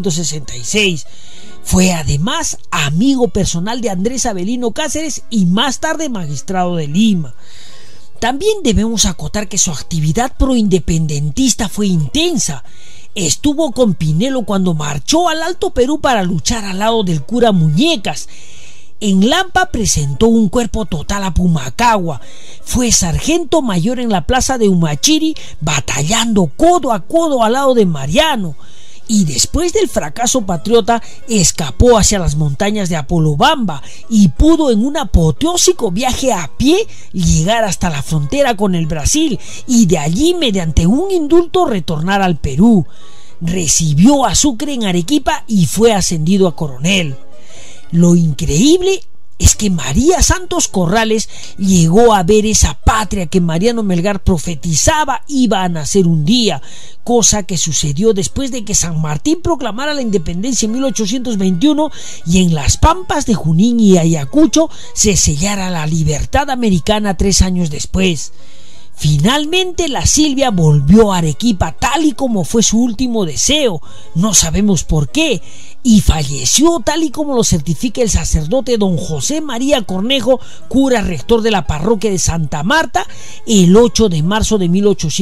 1866. Fue además amigo personal de Andrés Avelino Cáceres y más tarde magistrado de Lima. También debemos acotar que su actividad proindependentista fue intensa. Estuvo con Pinelo cuando marchó al Alto Perú para luchar al lado del cura Muñecas. En Lampa presentó un cuerpo total a Pumacagua. Fue sargento mayor en la plaza de Humachiri, batallando codo a codo al lado de Mariano. Y después del fracaso patriota escapó hacia las montañas de Apolobamba y pudo en un apoteósico viaje a pie llegar hasta la frontera con el Brasil y de allí mediante un indulto retornar al Perú. Recibió a Sucre en Arequipa y fue ascendido a coronel. Lo increíble es que María Santos Corrales llegó a ver esa patria que Mariano Melgar profetizaba iba a nacer un día, cosa que sucedió después de que San Martín proclamara la independencia en 1821 y en las pampas de Junín y Ayacucho se sellara la libertad americana 3 años después. Finalmente la Silvia volvió a Arequipa tal y como fue su último deseo, no sabemos por qué, y falleció tal y como lo certifica el sacerdote don José María Cornejo, cura rector de la parroquia de Santa Marta, el 8 de marzo de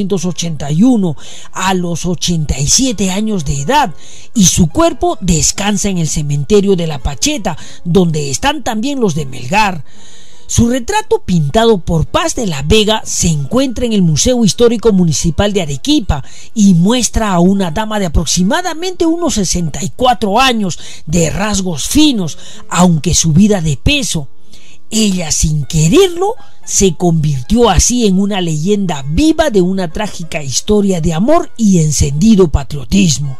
1881, a los 87 años de edad, y su cuerpo descansa en el cementerio de La Pacheta, donde están también los de Melgar. Su retrato, pintado por Paz de la Vega, se encuentra en el Museo Histórico Municipal de Arequipa y muestra a una dama de aproximadamente unos 64 años, de rasgos finos, aunque subida de peso. Ella, sin quererlo, se convirtió así en una leyenda viva de una trágica historia de amor y encendido patriotismo.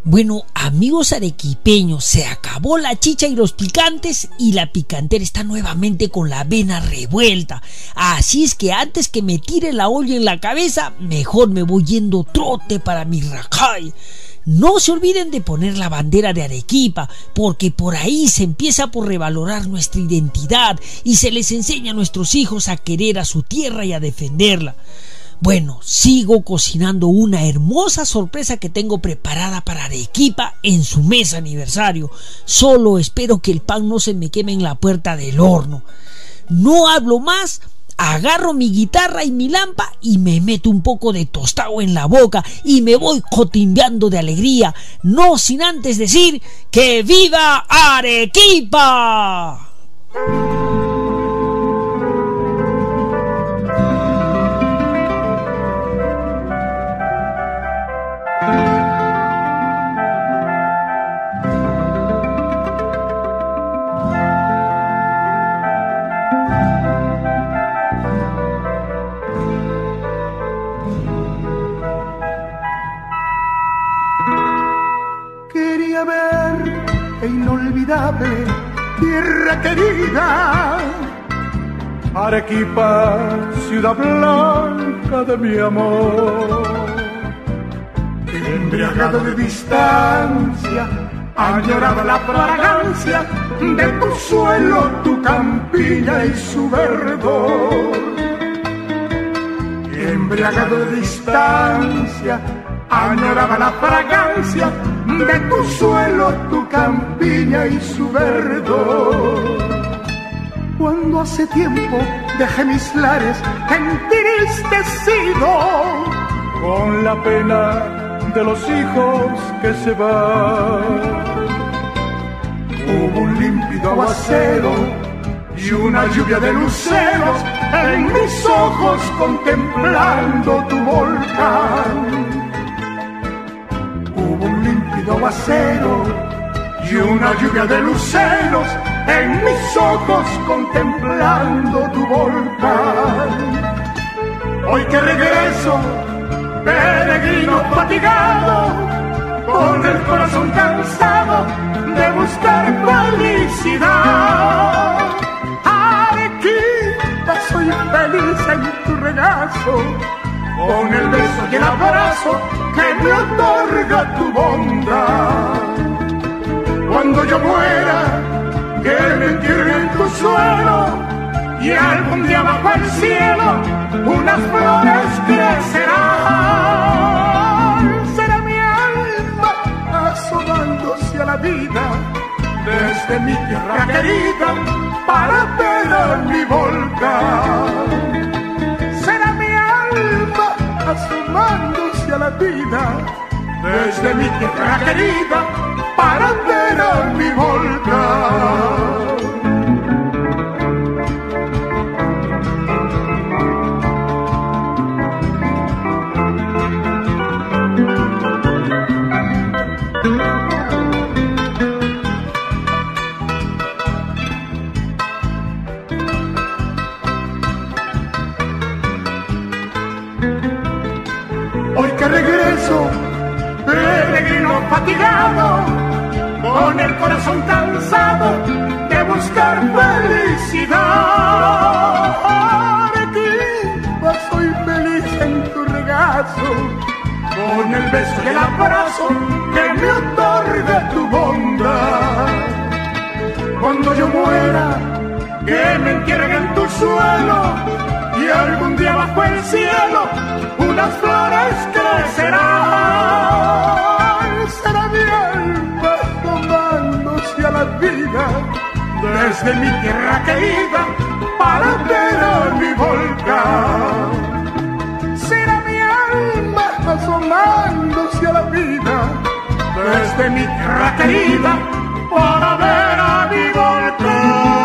Bueno, amigos arequipeños, se acabó la chicha y los picantes y la picantera está nuevamente con la vena revuelta. Así es que antes que me tire la olla en la cabeza, mejor me voy yendo trote para mi rajay. No se olviden de poner la bandera de Arequipa, porque por ahí se empieza por revalorar nuestra identidad y se les enseña a nuestros hijos a querer a su tierra y a defenderla. Bueno, sigo cocinando una hermosa sorpresa que tengo preparada para Arequipa en su mes aniversario. Solo espero que el pan no se me queme en la puerta del horno. No hablo más, agarro mi guitarra y mi lampa y me meto un poco de tostado en la boca y me voy cotimbeando de alegría, no sin antes decir ¡que viva Arequipa! Quería ver e inolvidable tierra querida, Arequipa, ciudad blanca de mi amor. Embriagado de distancia, añoraba la fragancia de tu suelo, tu campiña y su verdor. Embriagado de distancia, añoraba la fragancia de tu suelo, tu campiña y su verdor. Cuando hace tiempo dejé mis lares entristecido, con la pena de los hijos que se van. Hubo un límpido aguacero y una lluvia de luceros en mis ojos contemplando tu volcán. Hubo un límpido aguacero y una lluvia de luceros en mis ojos contemplando tu volcán. Hoy que regreso, peregrino fatigado, con el corazón cansado de buscar felicidad. Arequipa, soy feliz en tu regazo, con el beso y el abrazo que me otorga tu bondad. Cuando yo muera, que me entierren en tu suelo, y algún día bajo el cielo unas flores crecerán. Será mi alma asomándose a la vida desde mi tierra querida para ver a mi volcán. Será mi alma asomándose a la vida desde mi tierra querida para ver a mi volcán. Hoy que regreso, peregrino fatigado, con el corazón cansado de buscar felicidad. Arequipa, soy feliz en tu regazo, con el beso y el abrazo que me otorga tu bondad. Cuando yo muera, que me entierren en tu suelo, y algún día bajo el cielo unas flores crecerán. Será mi alma tomándose a la vida desde mi tierra querida para ver a mi volcán. Será mi alma asomándose a la vida desde mi tierra querida para ver a mi volcán.